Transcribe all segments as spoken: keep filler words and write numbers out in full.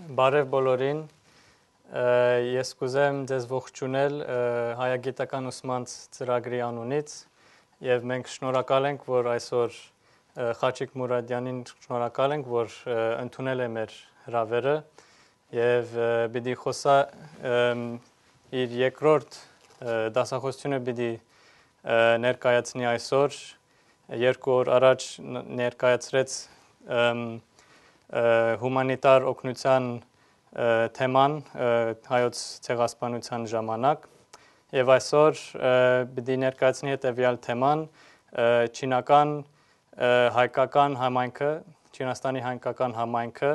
Բարև բոլորին, ես կուզեմ ձեզ ողջունել հայագիտական ուսմանց ծրագրի անունից և մենք շնորհակալ ենք, որ այսօր Khatchig Mouradianին շնորհակալ ենք, որ ընդունել է մեր հրավերը և պիտի խոսա իր երկրորդ դասախոսությունը պիտի ներկայացնի այսօր, երկու օր առաջ ներկայացրեց հումանիտար օգնության թեման հայոց ցեղասպանության ժամանակ եւ այսօր պիտի ներկայացնի հետեւյալ թեման չինական հայկական համայնքը, Չինաստանի հայկական համայնքը,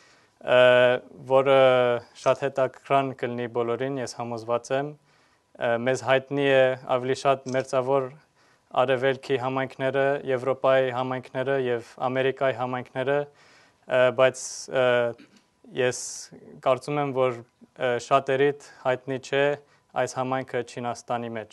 որը շատ հետաքրքրան կլինի բոլորին, ես համոզված եմ, մեզ հայտնի է ավելի շատ մերձավոր արևելքի համայնքները, Եվրոպայի համայնքները եւ Ամերիկայի համայնքները, բայց ես կարծում եմ, որ շատերիդ հայտնի չէ այս համայնքը Չինաստանի մեջ.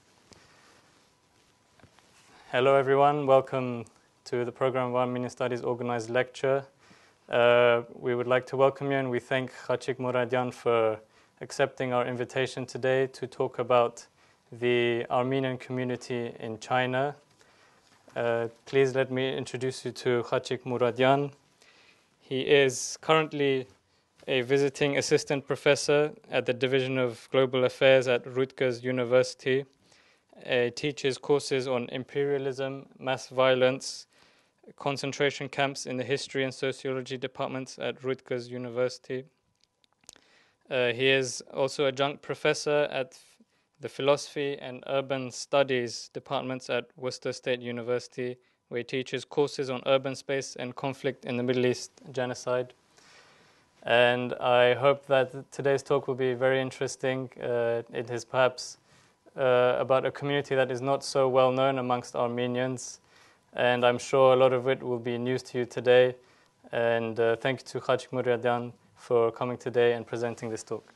Hello everyone, welcome to the program of Armenian Studies organized lecture. Uh, we would like to welcome you and we thank Khatchig Mouradian for accepting our invitation today to talk about the Armenian community in China. Uh, please let me introduce you to Khatchig Mouradian. He is currently a visiting assistant professor at the Division of Global Affairs at Rutgers University. He teaches courses on imperialism, mass violence, concentration camps in the history and sociology departments at Rutgers University. Uh, he is also adjunct professor at the philosophy and urban studies departments at Worcester State University, where he teaches courses on urban space and conflict in the Middle East, genocide. And I hope that today's talk will be very interesting. Uh, it is perhaps uh, about a community that is not so well known amongst Armenians, and I'm sure a lot of it will be news to you today. And uh, thank you to Khatchig Mouradian for coming today and presenting this talk.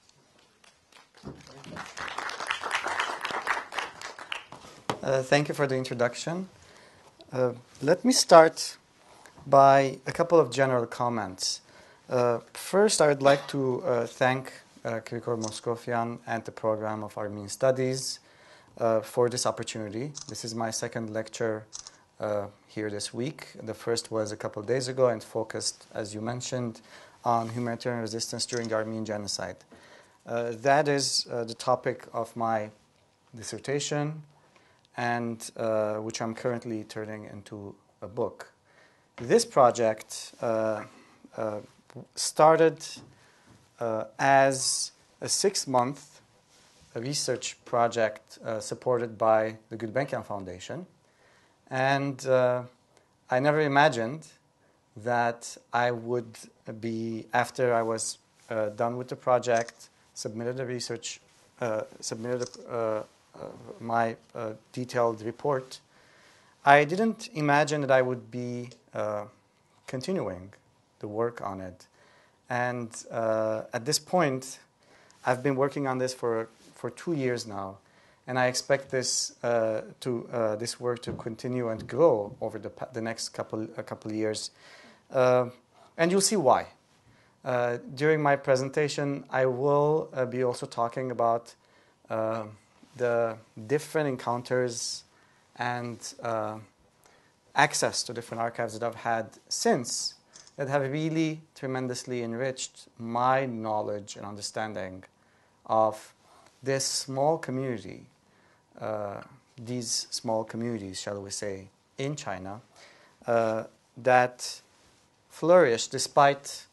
Uh, thank you for the introduction. Uh, let me start by a couple of general comments. Uh, first, I would like to uh, thank uh, Krikor Moscovian and the program of Armenian Studies uh, for this opportunity. This is my second lecture uh, here this week. The first was a couple of days ago and focused, as you mentioned, on humanitarian resistance during the Armenian genocide. Uh, that is uh, the topic of my dissertation, and uh, which I'm currently turning into a book. This project uh, uh, started uh, as a six-month research project uh, supported by the Gulbenkian Foundation, and uh, I never imagined that I would be, after I was uh, done with the project, submitted a research, uh, submitted a uh, Uh, my uh, detailed report, I didn't imagine that I would be uh, continuing the work on it. And uh, at this point, I've been working on this for for two years now, and I expect this uh, to uh, this work to continue and grow over the the next couple a couple of years, uh, and you'll see why. Uh, during my presentation, I will uh, be also talking about Uh, the different encounters and uh, access to different archives that I've had since that have really tremendously enriched my knowledge and understanding of this small community, uh, these small communities, shall we say, in China, uh, that flourish despite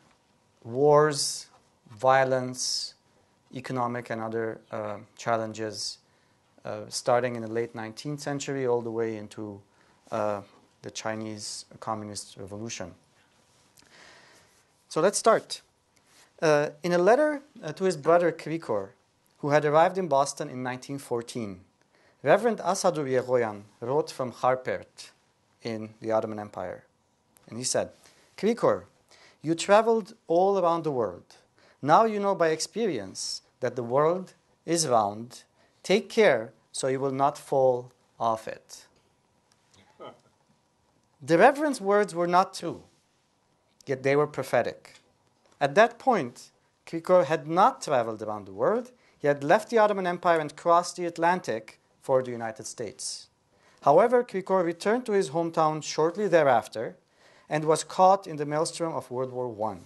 wars, violence, economic and other uh, challenges, uh, starting in the late nineteenth century all the way into uh, the Chinese Communist Revolution. So let's start. Uh, in a letter uh, to his brother Krikor, who had arrived in Boston in nineteen fourteen, Reverend Asadur Yegoyan wrote from Kharpert in the Ottoman Empire. And he said, Krikor, you traveled all around the world. Now you know by experience that the world is round. Take care so you will not fall off it. The Reverend's words were not true, yet they were prophetic. At that point, Krikor had not traveled around the world. He had left the Ottoman Empire and crossed the Atlantic for the United States. However, Krikor returned to his hometown shortly thereafter and was caught in the maelstrom of World War One.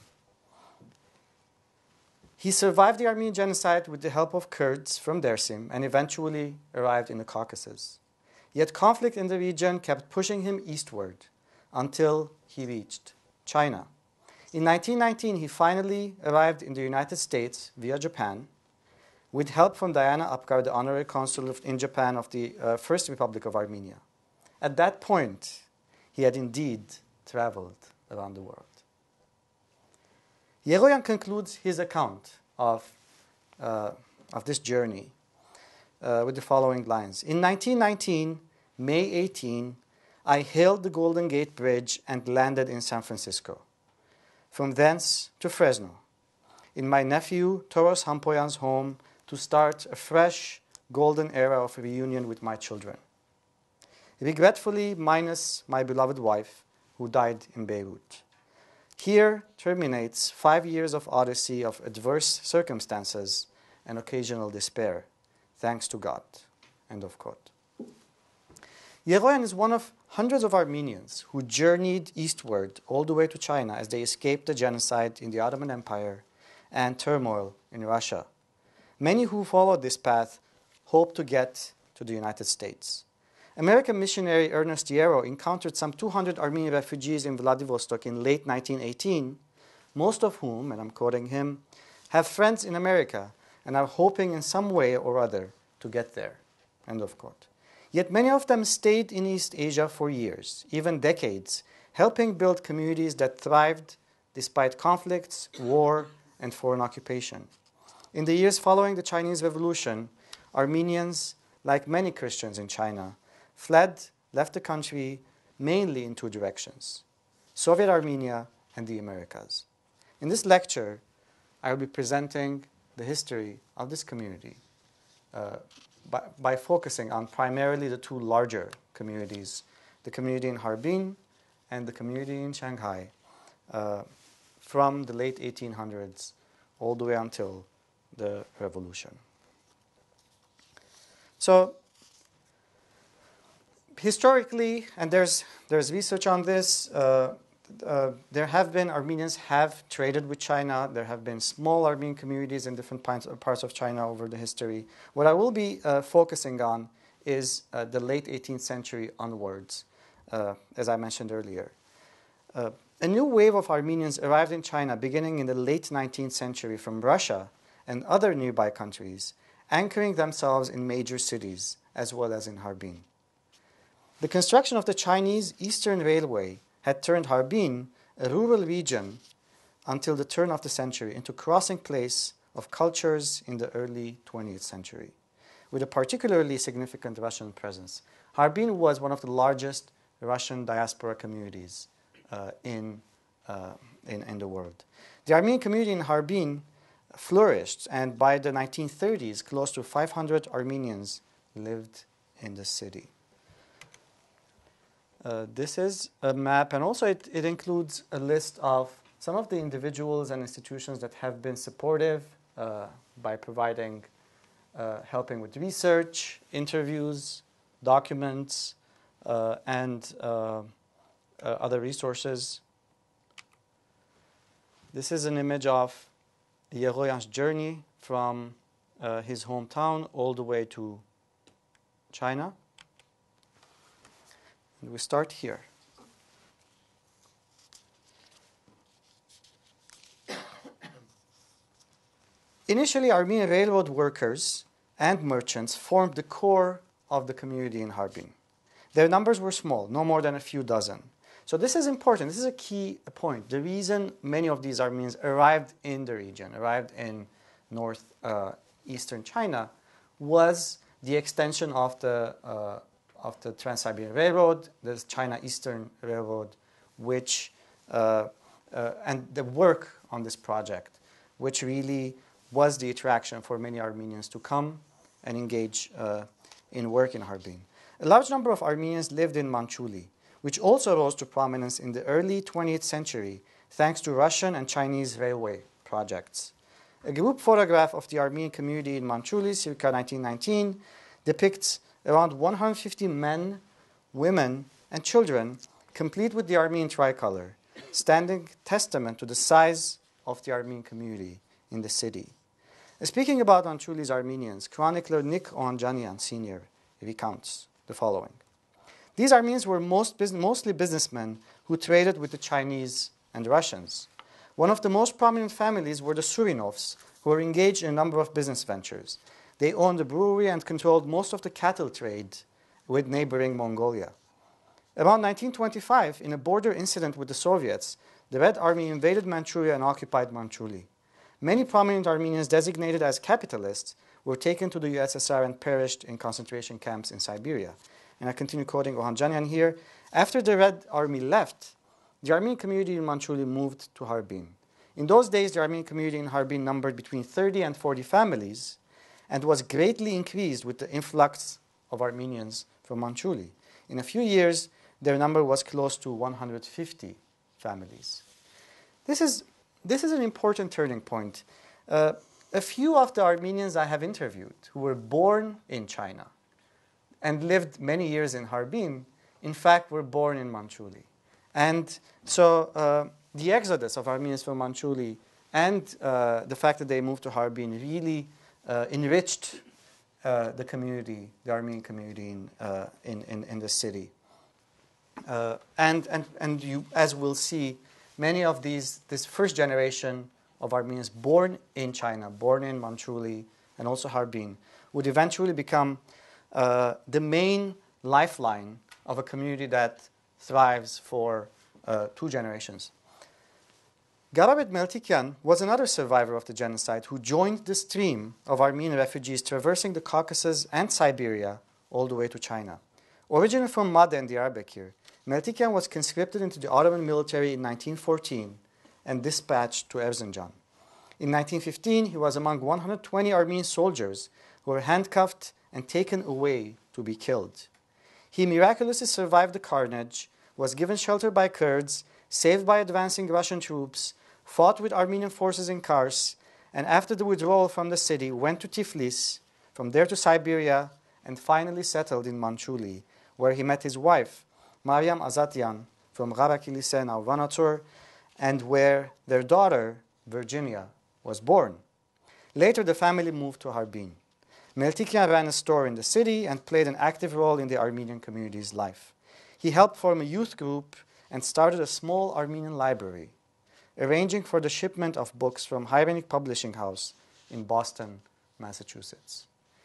He survived the Armenian genocide with the help of Kurds from Dersim and eventually arrived in the Caucasus. Yet conflict in the region kept pushing him eastward until he reached China. In nineteen nineteen, he finally arrived in the United States via Japan with help from Diana Apgar, the honorary consul of, in Japan of the uh, First Republic of Armenia. At that point, he had indeed traveled around the world. Yeroyan concludes his account of, uh, of this journey uh, with the following lines. In nineteen nineteen, May eighteenth, I hailed the Golden Gate Bridge and landed in San Francisco. From thence to Fresno, in my nephew Toros Hampoyan's home, to start a fresh golden era of reunion with my children. Regretfully, minus my beloved wife, who died in Beirut. Here terminates five years of odyssey of adverse circumstances and occasional despair, thanks to God. End of quote. Yeroyan is one of hundreds of Armenians who journeyed eastward all the way to China as they escaped the genocide in the Ottoman Empire and turmoil in Russia. Many who followed this path hoped to get to the United States. American missionary Ernest Yarrow encountered some two hundred Armenian refugees in Vladivostok in late nineteen eighteen, most of whom, and I'm quoting him, have friends in America and are hoping in some way or other to get there. End of quote. Yet many of them stayed in East Asia for years, even decades, helping build communities that thrived despite conflicts, war, and foreign occupation. In the years following the Chinese Revolution, Armenians, like many Christians in China, fled, left the country mainly in two directions, Soviet Armenia and the Americas. In this lecture, I will be presenting the history of this community uh, by, by focusing on primarily the two larger communities, the community in Harbin and the community in Shanghai, uh, from the late eighteen hundreds all the way until the revolution. So, historically, and there's there's research on this, uh, uh, there have been, Armenians have traded with China. There have been small Armenian communities in different parts of China over the history. What I will be uh, focusing on is uh, the late eighteenth century onwards, uh, as I mentioned earlier. Uh, a new wave of Armenians arrived in China beginning in the late nineteenth century from Russia and other nearby countries, anchoring themselves in major cities, as well as in Harbin. The construction of the Chinese Eastern Railway had turned Harbin, a rural region, until the turn of the century, into a crossing place of cultures in the early twentieth century, with a particularly significant Russian presence. Harbin was one of the largest Russian diaspora communities uh, in, uh, in, in the world. The Armenian community in Harbin flourished, and by the nineteen thirties, close to five hundred Armenians lived in the city. Uh, this is a map, and also it, it includes a list of some of the individuals and institutions that have been supportive uh, by providing, uh, helping with research, interviews, documents, uh, and uh, uh, other resources. This is an image of Yeroyan's journey from uh, his hometown all the way to China. And we start here. Initially, Armenian railroad workers and merchants formed the core of the community in Harbin. Their numbers were small, no more than a few dozen. So this is important. This is a key point. The reason many of these Armenians arrived in the region, arrived in northeastern uh, China, was the extension of the uh, of the Trans-Siberian Railroad, the China Eastern Railroad, which uh, uh, and the work on this project, which really was the attraction for many Armenians to come and engage uh, in work in Harbin. A large number of Armenians lived in Manchuli, which also rose to prominence in the early twentieth century thanks to Russian and Chinese railway projects. A group photograph of the Armenian community in Manchuria, circa nineteen nineteen, depicts around one hundred fifty men, women, and children, complete with the Armenian tricolor, standing testament to the size of the Armenian community in the city. Speaking about Manchulia's Armenians, chronicler Nick Ohanjanian Senior recounts the following. These Armenians were most bus- mostly businessmen who traded with the Chinese and Russians. One of the most prominent families were the Surinovs, who were engaged in a number of business ventures. They owned a brewery and controlled most of the cattle trade with neighboring Mongolia. Around nineteen twenty-five, in a border incident with the Soviets, the Red Army invaded Manchuria and occupied Manchuria. Many prominent Armenians designated as capitalists were taken to the U S S R and perished in concentration camps in Siberia. And I continue quoting Ohanjanian here. After the Red Army left, the Armenian community in Manchuria moved to Harbin. In those days, the Armenian community in Harbin numbered between thirty and forty families and was greatly increased with the influx of Armenians from Manchuria. In a few years, their number was close to one hundred fifty families. This is, this is an important turning point. Uh, a few of the Armenians I have interviewed who were born in China and lived many years in Harbin, in fact, were born in Manchuria. And so uh, the exodus of Armenians from Manchuria and uh, the fact that they moved to Harbin really uh, enriched uh, the community, the Armenian community in, uh, in, in, in the city. Uh, and and, and you, as we'll see, many of these, this first generation of Armenians born in China, born in Manchuria, and also Harbin, would eventually become uh, the main lifeline of a community that thrives for uh, two generations. Garabet Meltikyan was another survivor of the genocide who joined the stream of Armenian refugees traversing the Caucasus and Siberia all the way to China. Originally from Made and Diyarbakir, Meltikyan was conscripted into the Ottoman military in nineteen fourteen and dispatched to Erzincan. In nineteen fifteen, he was among one hundred twenty Armenian soldiers who were handcuffed and taken away to be killed. He miraculously survived the carnage, was given shelter by Kurds, saved by advancing Russian troops, fought with Armenian forces in Kars, and after the withdrawal from the city, went to Tiflis, from there to Siberia, and finally settled in Manchuria, where he met his wife, Mariam Azatian, from Gharakilise, now Vanator, and where their daughter, Virginia, was born. Later, the family moved to Harbin. Meltikyan ran a store in the city and played an active role in the Armenian community's life. He helped form a youth group and started a small Armenian library, arranging for the shipment of books from Heinrich Publishing House in Boston, Massachusetts.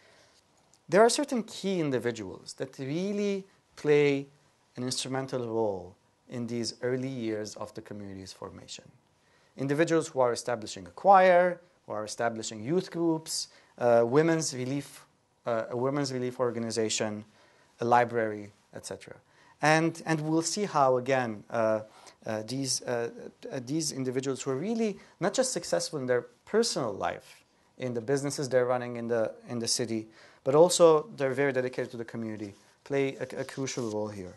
There are certain key individuals that really play an instrumental role in these early years of the community's formation. Individuals who are establishing a choir, who are establishing youth groups, uh, women's relief, uh, a women's relief organization, a library, et cetera. And, and we'll see how, again, uh, uh, these, uh, uh, these individuals who are really not just successful in their personal life, in the businesses they're running in the, in the city, but also they're very dedicated to the community, play a, a crucial role here.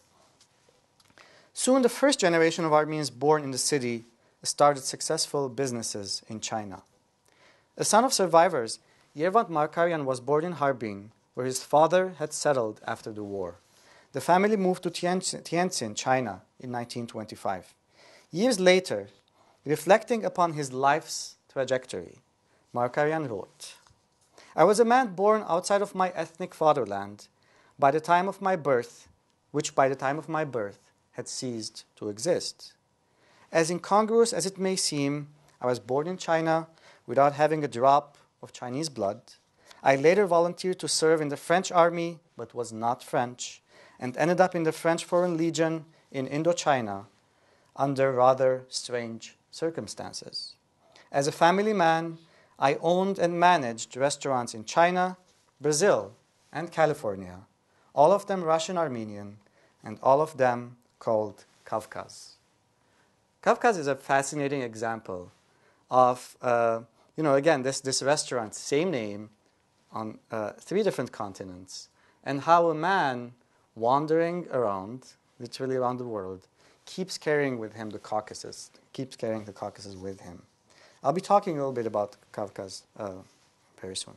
Soon, the first generation of Armenians born in the city started successful businesses in China. A son of survivors, Yervant Markarian was born in Harbin, where his father had settled after the war. The family moved to Tianjin, China, in nineteen twenty-five. Years later, reflecting upon his life's trajectory, Markarian wrote, "I was a man born outside of my ethnic fatherland by the time of my birth, which by the time of my birth had ceased to exist. As incongruous as it may seem, I was born in China without having a drop of Chinese blood. I later volunteered to serve in the French army, but was not French, and ended up in the French Foreign Legion in Indochina under rather strange circumstances. As a family man, I owned and managed restaurants in China, Brazil, and California, all of them Russian-Armenian, and all of them called Kavkaz." Kavkaz is a fascinating example of, uh, you know, again, this, this restaurant, same name, on uh, three different continents, and how a man wandering around, literally around the world, keeps carrying with him the Caucasus, keeps carrying the Caucasus with him. I'll be talking a little bit about Kavkaz uh, very soon.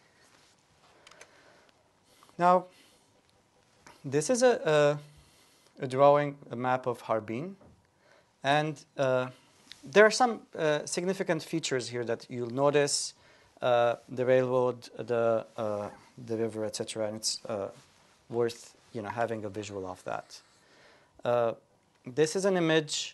Now, this is a, a, a drawing, a map of Harbin. And uh, there are some uh, significant features here that you'll notice. Uh, the railroad, the, uh, the river, et cetera. And it's uh, worth you know, having a visual of that. Uh, this is an image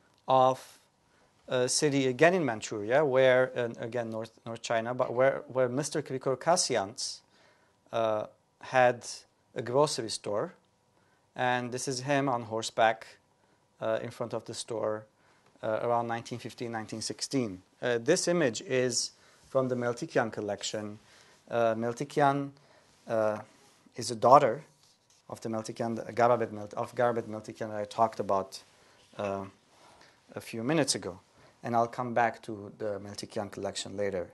of a city, again in Manchuria, where, and again, North, North China, but where, where Mister Krikor Kassians uh, had a grocery store. And this is him on horseback uh, in front of the store uh, around nineteen fifteen, nineteen sixteen. Uh, this image is from the Meltikyan collection. Uh, Meltikyan uh, is a daughter of the Meltikyan, Garabet Melt, of Garabet Meltikyan that I talked about uh, a few minutes ago. And I'll come back to the Meltikyan collection later.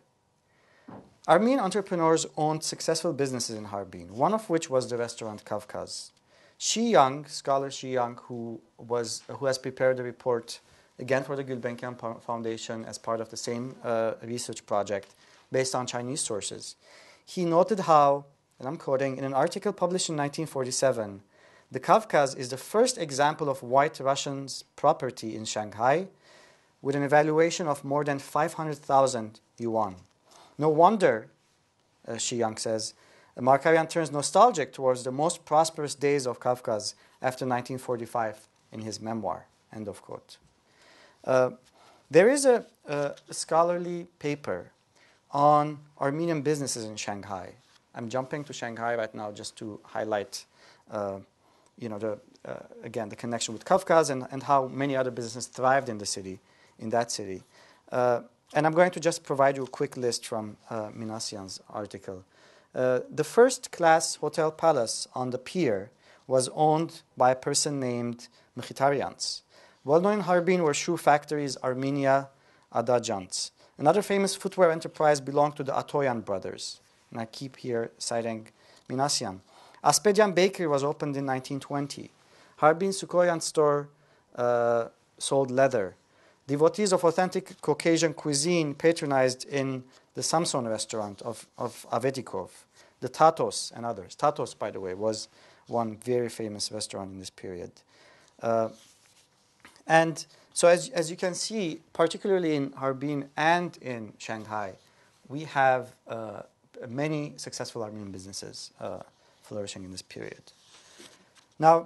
Armenian entrepreneurs owned successful businesses in Harbin, one of which was the restaurant Kavkaz. Shi Yang, scholar Shi Yang, who, was, who has prepared a report again for the Gulbenkian Foundation as part of the same uh, research project based on Chinese sources. He noted how, and I'm quoting, in an article published in nineteen forty-seven, the Kavkaz is the first example of white Russians' property in Shanghai with an evaluation of more than five hundred thousand yuan. No wonder, uh, Shi Yang says, Markarian turns nostalgic towards the most prosperous days of Kavkaz after nineteen forty-five in his memoir, end of quote. Uh, there is a, a scholarly paper on Armenian businesses in Shanghai. I'm jumping to Shanghai right now just to highlight, uh, you know, the, uh, again, the connection with Kavkaz and, and how many other businesses thrived in the city, in that city. Uh, and I'm going to just provide you a quick list from uh, Minasian's article. Uh, the first class hotel palace on the pier was owned by a person named Mkhitaryants. Well known in Harbin were shoe factories Armenia Adajants. Another famous footwear enterprise belonged to the Atoyan brothers. And I keep here citing Minasian. Aspedian Bakery was opened in nineteen twenty. Harbin Sukoyan store uh, sold leather. Devotees of authentic Caucasian cuisine patronized in the Samson restaurant of, of Avetikov, the Tatos and others. Tatos, by the way, was one very famous restaurant in this period. Uh, and so as, as you can see, particularly in Harbin and in Shanghai, we have uh, many successful Armenian businesses uh, flourishing in this period. Now,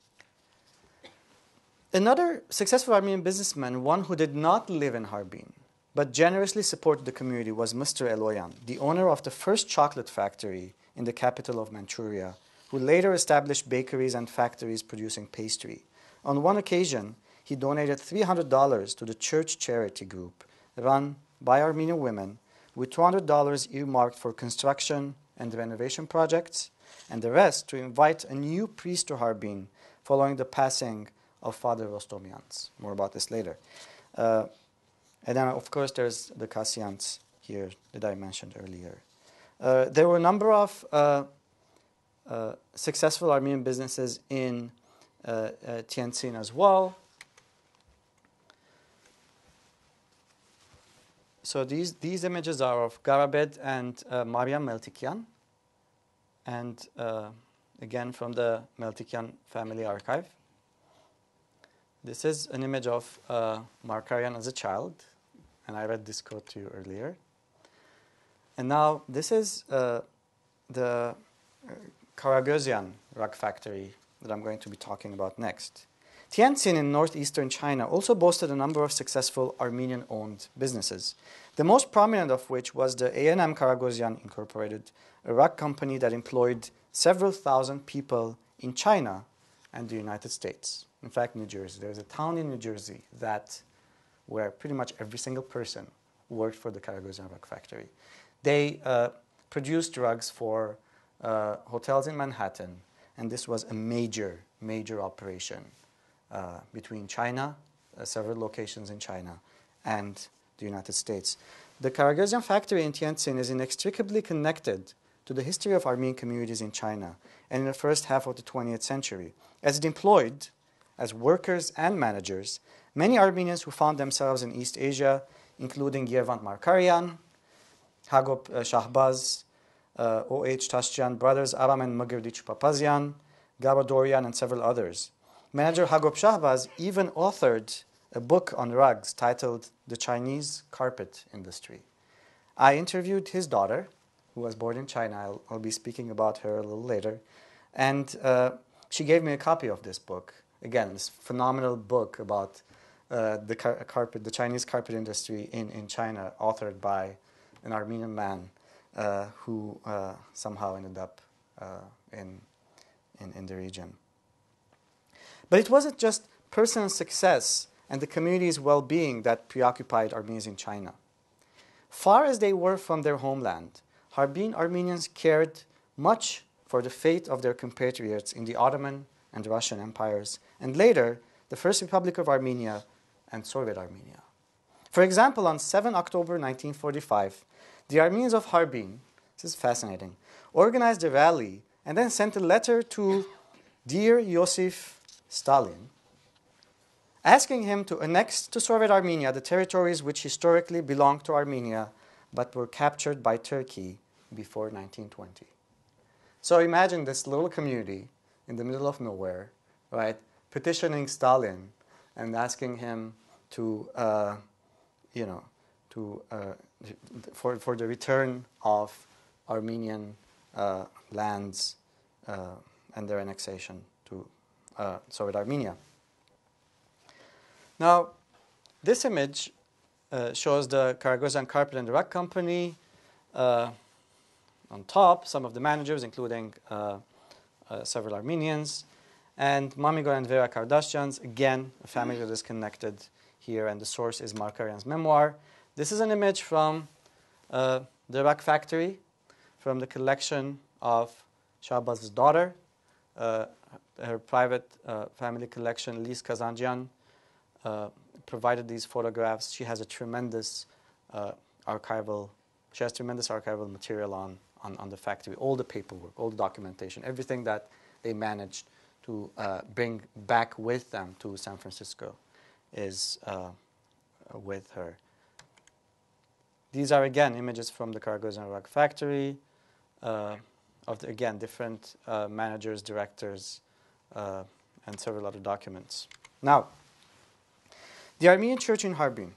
another successful Armenian businessman, one who did not live in Harbin, but generously supported the community, was Mister Eloyan, the owner of the first chocolate factory in the capital of Manchuria, who later established bakeries and factories producing pastry. On one occasion, he donated three hundred dollars to the church charity group run by Armenian women, with two hundred dollars earmarked for construction and renovation projects, and the rest to invite a new priest to Harbin following the passing of Father Rostomians. More about this later. Uh, and then, of course, there's the Kassians here that I mentioned earlier. Uh, there were a number of uh, uh, successful Armenian businesses in uh, uh, Tientsin as well. So these, these images are of Garabed and uh, Mariam Meltikyan, and uh, again from the Meltikyan family archive. This is an image of uh, Markarian as a child, and I read this quote to you earlier. And now this is uh, the uh, Karagözian rug factory that I'm going to be talking about next. Tientsin in northeastern China also boasted a number of successful Armenian-owned businesses, the most prominent of which was the A and M Karagözian Incorporated, a rug company that employed several thousand people in China and the United States. In fact, New Jersey. There's a town in New Jersey that where pretty much every single person worked for the Karagözian rug factory. They uh, produced rugs for uh, hotels in Manhattan, and this was a major, major operation uh, between China, uh, several locations in China, and the United States. The Karagözian factory in Tientsin is inextricably connected to the history of Armenian communities in China and in the first half of the twentieth century, as it employed as workers and managers many Armenians who found themselves in East Asia, including Yervant Markarian, Hagop uh, Shahbaz, uh, O H Tashjian brothers, Aram and Magirdic Papazian, Gaba Dorian, and several others. Manager Hagop Shahbaz even authored a book on rugs titled The Chinese Carpet Industry. I interviewed his daughter, who was born in China. I'll, I'll be speaking about her a little later. And uh, she gave me a copy of this book. Again, this phenomenal book about uh, the car carpet, the Chinese carpet industry in, in China, authored by an Armenian man uh, who uh, somehow ended up uh, in, in, in the region. But it wasn't just personal success and the community's well-being that preoccupied Armenians in China. Far as they were from their homeland, Harbin Armenians cared much for the fate of their compatriots in the Ottoman and Russian empires, and later, the First Republic of Armenia and Soviet Armenia. For example, on the seventh of October nineteen forty-five, the Armenians of Harbin, this is fascinating, organized a rally and then sent a letter to Dear Joseph Stalin, asking him to annex to Soviet Armenia the territories which historically belonged to Armenia but were captured by Turkey before nineteen twenty. So imagine this little community in the middle of nowhere, right, petitioning Stalin and asking him to, uh, you know, to uh, for for the return of Armenian uh, lands uh, and their annexation to uh, Soviet Armenia. Now, this image uh, shows the Karakozan Carpet and Rug Company. Uh, on top, some of the managers, including uh, uh, several Armenians, and Mamigor and Vera Kardashians, again, a family that is connected here, and the source is Markarian's memoir. This is an image from uh, the rug factory, from the collection of Shahbaz's daughter, uh, her private uh, family collection, Lise Kazanjian, Uh, provided these photographs. She has a tremendous uh, archival, she has tremendous archival material on, on, on the factory, all the paperwork, all the documentation, everything that they managed to uh, bring back with them to San Francisco is uh, with her. These are, again, images from the Karakozan Rug factory uh, of, the, again, different uh, managers, directors, uh, and several other documents. Now, the Armenian Church in Harbin.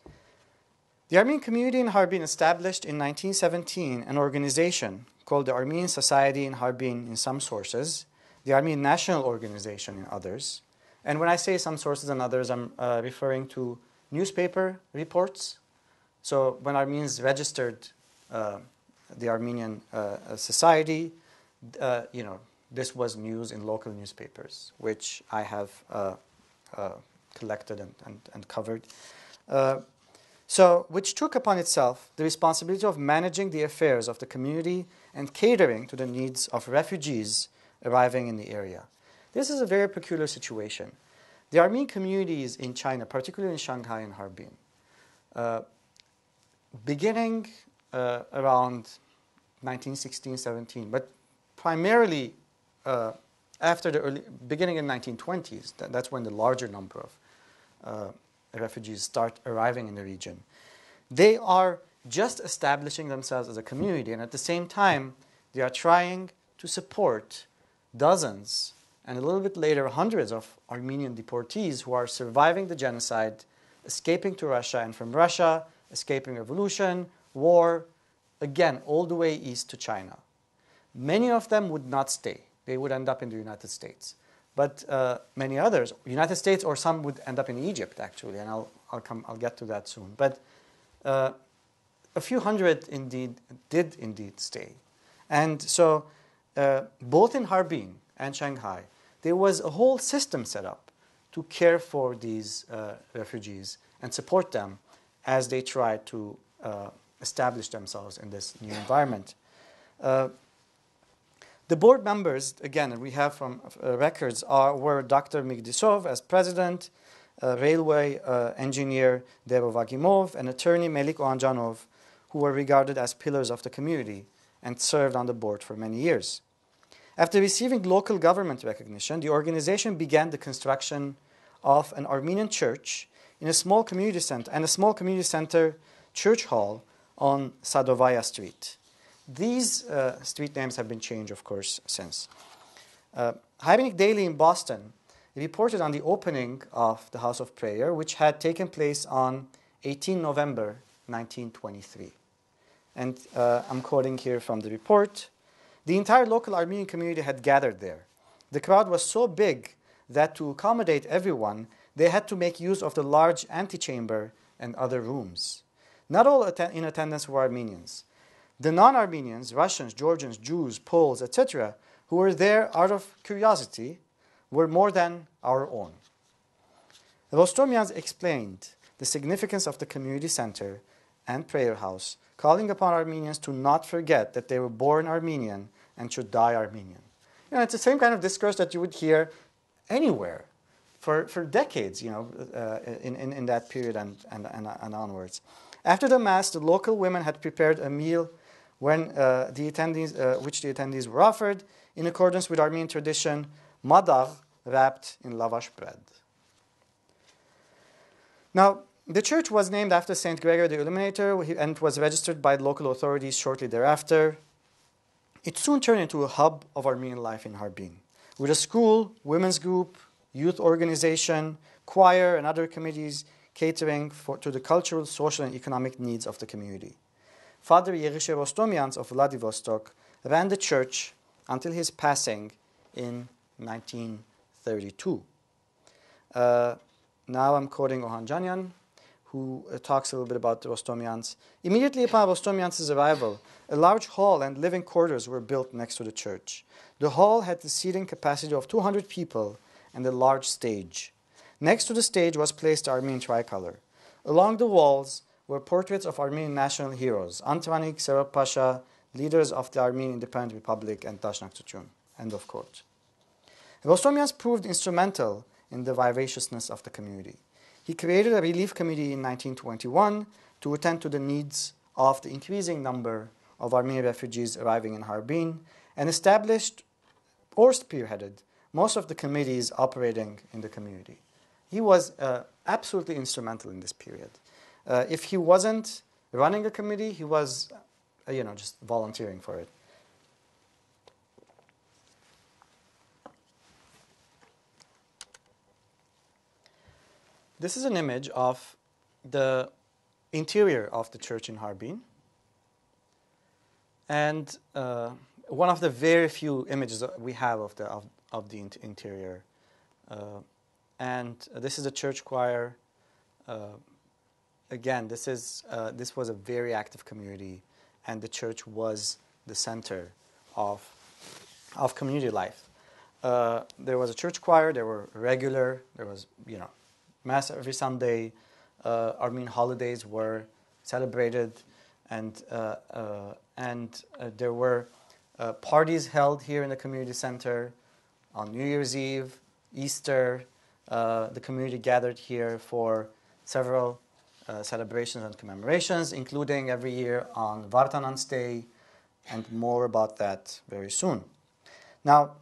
The Armenian community in Harbin established in nineteen seventeen an organization called the Armenian Society in Harbin in some sources, the Armenian National Organization in others. And when I say some sources and others, I'm uh, referring to newspaper reports. So when Armenians registered uh, the Armenian uh, Society, uh, you know, this was news in local newspapers, which I have uh, uh, collected and, and, and covered. Uh, so, which took upon itself the responsibility of managing the affairs of the community and catering to the needs of refugees arriving in the area. This is a very peculiar situation. The Armenian communities in China, particularly in Shanghai and Harbin, uh, beginning uh, around nineteen sixteen, seventeen, but primarily uh, after the early, beginning in nineteen twenties, that, that's when the larger number of uh, refugees start arriving in the region. They are just establishing themselves as a community, and at the same time, they are trying to support dozens, and a little bit later, hundreds of Armenian deportees who are surviving the genocide, escaping to Russia, and from Russia, escaping revolution, war, again, all the way east to China. Many of them would not stay. They would end up in the United States. But uh, many others, United States, or some would end up in Egypt, actually, and I'll, I'll, come, I'll get to that soon. But uh, a few hundred indeed did indeed stay. And so uh, both in Harbin and Shanghai, there was a whole system set up to care for these uh, refugees and support them as they try to uh, establish themselves in this new environment. Uh, the board members, again, we have from uh, records, are, were Doctor Migdisov as president, uh, railway uh, engineer Debo Vagimov, and attorney Melik Oanjanov, who were regarded as pillars of the community and served on the board for many years. After receiving local government recognition, the organization began the construction of an Armenian church in a small community center and a small community center church hall on Sadovaya Street. These uh, street names have been changed, of course, since. Uh, Hybenic Daily in Boston reported on the opening of the House of Prayer, which had taken place on eighteenth of November nineteen twenty-three. And uh, I'm quoting here from the report. The entire local Armenian community had gathered there. The crowd was so big that to accommodate everyone, they had to make use of the large antechamber and other rooms. Not all atten- in attendance were Armenians. The non-Armenians, Russians, Georgians, Jews, Poles, et cetera, who were there out of curiosity, were more than our own. The Rostomians explained the significance of the community center and prayer house, calling upon Armenians to not forget that they were born Armenian and should die Armenian. You know, it's the same kind of discourse that you would hear anywhere for, for decades, you know, uh, in, in, in that period and, and, and, and onwards. After the Mass, the local women had prepared a meal when uh, the attendees, uh, which the attendees were offered, in accordance with Armenian tradition, madar wrapped in lavash bread. Now, the church was named after Saint Gregory the Illuminator and was registered by local authorities shortly thereafter. It soon turned into a hub of Armenian life in Harbin, with a school, women's group, youth organization, choir, and other committees catering for, to the cultural, social, and economic needs of the community. Father Yerishe Rostomians of Vladivostok ran the church until his passing in nineteen thirty-two. Uh, now I'm quoting Ohanjanyan, who uh, talks a little bit about the Rostomians. Immediately upon Rostomians' arrival, a large hall and living quarters were built next to the church. The hall had the seating capacity of two hundred people and a large stage. Next to the stage was placed the Armenian tricolor. Along the walls were portraits of Armenian national heroes, Antranik, Serap Pasha, leaders of the Armenian Independent Republic, and Dashnak Tuchun. End of quote. Rostomians proved instrumental in the vivaciousness of the community. He created a relief committee in nineteen twenty-one to attend to the needs of the increasing number of Armenian refugees arriving in Harbin and established or spearheaded most of the committees operating in the community. He was uh, absolutely instrumental in this period. Uh, if he wasn't running a committee, he was, uh, you know, just volunteering for it. This is an image of the interior of the church in Harbin. And uh, one of the very few images that we have of the, of, of the interior. Uh, and this is a church choir. Uh, again, this, is, uh, this was a very active community, and the church was the center of, of community life. Uh, there was a church choir, there were regular, there was, you know, Mass every Sunday. Uh, Armenian holidays were celebrated, and uh, uh, and uh, there were uh, parties held here in the community center on New Year's Eve, Easter. Uh, the community gathered here for several uh, celebrations and commemorations, including every year on Vartanan's Day, and more about that very soon. Now,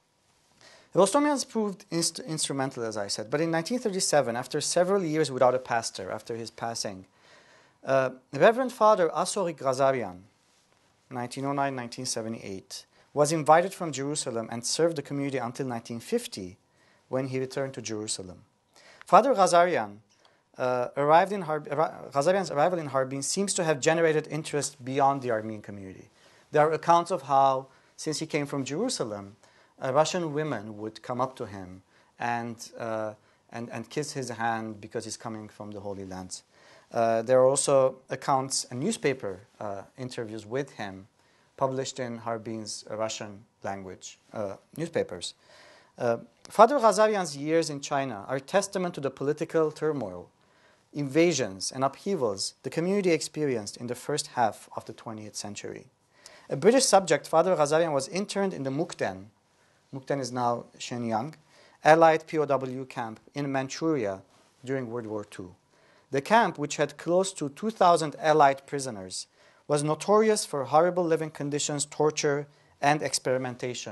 Rostomians proved inst- instrumental, as I said, but in nineteen thirty-seven, after several years without a pastor, after his passing, uh, Reverend Father Asorik Ghazarian, nineteen oh nine to nineteen seventy-eight, was invited from Jerusalem and served the community until nineteen fifty, when he returned to Jerusalem. Father Ghazarian uh, arrived in Har- Ghazarian's arrival in Harbin seems to have generated interest beyond the Armenian community. There are accounts of how, since he came from Jerusalem, Uh, Russian women would come up to him and, uh, and, and kiss his hand because he's coming from the Holy Lands. Uh, there are also accounts and newspaper uh, interviews with him published in Harbin's uh, Russian language uh, newspapers. Uh, Father Ghazarian's years in China are testament to the political turmoil, invasions, and upheavals the community experienced in the first half of the twentieth century. A British subject, Father Ghazarian was interned in the Mukden. Mukden is now Shenyang, Allied P O W camp in Manchuria during World War Two. The camp, which had close to two thousand Allied prisoners, was notorious for horrible living conditions, torture, and experimentation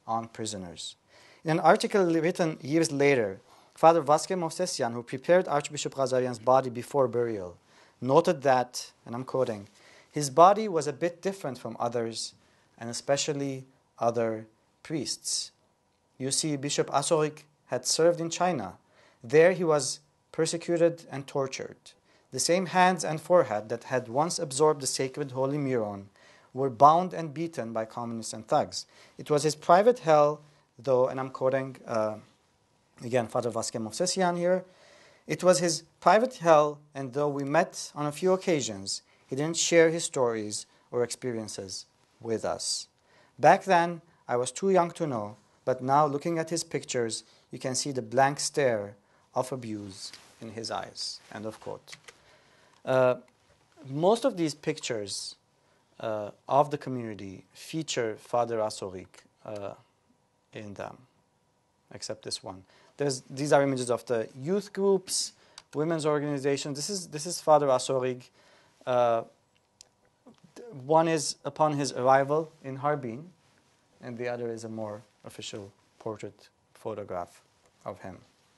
on prisoners. In an article written years later, Father Vasquez Movsesian, who prepared Archbishop Ghazarian's body before burial, noted that, and I'm quoting, his body was a bit different from others, and especially other priests. You see, Bishop Asorik had served in China. There he was persecuted and tortured. The same hands and forehead that had once absorbed the sacred holy Miron were bound and beaten by communists and thugs. It was his private hell, though, and I'm quoting, uh, again, Father Vasquez Movsesian here, it was his private hell, and though we met on a few occasions, he didn't share his stories or experiences with us. Back then, I was too young to know, but now looking at his pictures, you can see the blank stare of abuse in his eyes. End of quote. Uh, most of these pictures uh, of the community feature Father Asorik uh, in them, except this one. There's, these are images of the youth groups, women's organizations. This is, this is Father Asorig. Uh, one is upon his arrival in Harbin, and the other is a more official portrait photograph of him.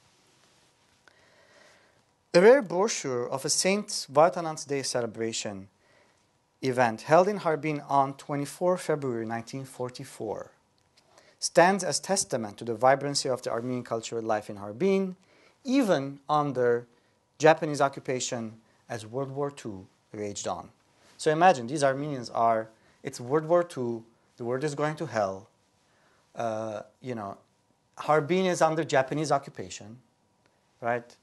A rare brochure of a Saint Vartanant's Day celebration event held in Harbin on the twenty-fourth of February nineteen forty-four stands as testament to the vibrancy of the Armenian cultural life in Harbin, even under Japanese occupation as World War Two raged on. So imagine, these Armenians are, it's World War Two, the world is going to hell. Uh, you know, Harbin is under Japanese occupation, right?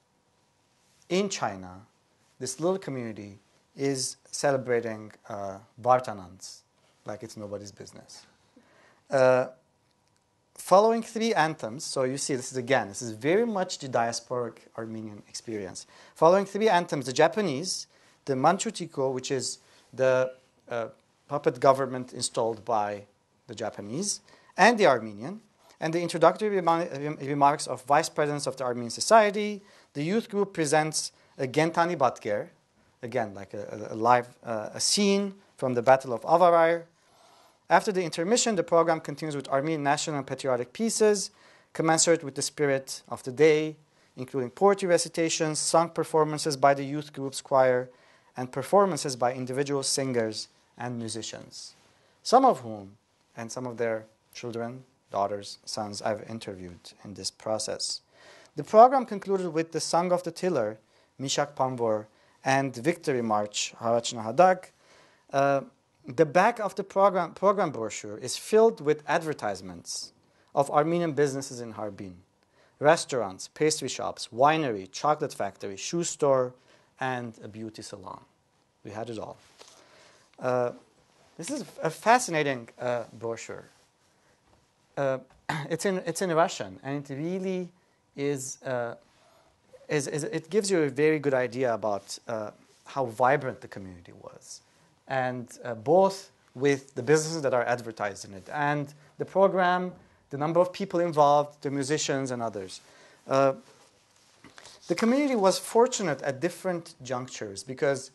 In China, this little community is celebrating uh, Vartanants like it's nobody's business. Uh, Following three anthems, so you see this is again, this is very much the diasporic Armenian experience. Following three anthems, the Japanese, the Manchutiko, which is the uh, puppet government installed by the Japanese, and the Armenian, and the introductory rem- remarks of Vice Presidents of the Armenian Society, the youth group presents a Gentani Batger, again, like a, a live uh, a scene from the Battle of Avarar. After the intermission, the program continues with Armenian national and patriotic pieces, commensurate with the spirit of the day, including poetry recitations, song performances by the youth group's choir, and performances by individual singers and musicians, some of whom, and some of their children, daughters, sons, I've interviewed in this process. The program concluded with the Song of the Tiller, Mishak Pamvor, and Victory March, Harach Nahadak. Uh, The back of the program, program brochure is filled with advertisements of Armenian businesses in Harbin. Restaurants, pastry shops, winery, chocolate factory, shoe store, and a beauty salon. We had it all. Uh, this is a fascinating uh, brochure. Uh, it's, in, it's in Russian, and it really is, uh, is, is, it gives you a very good idea about uh, how vibrant the community was. And uh, both with the businesses that are advertised in it and the program, the number of people involved, the musicians and others. Uh, the community was fortunate at different junctures because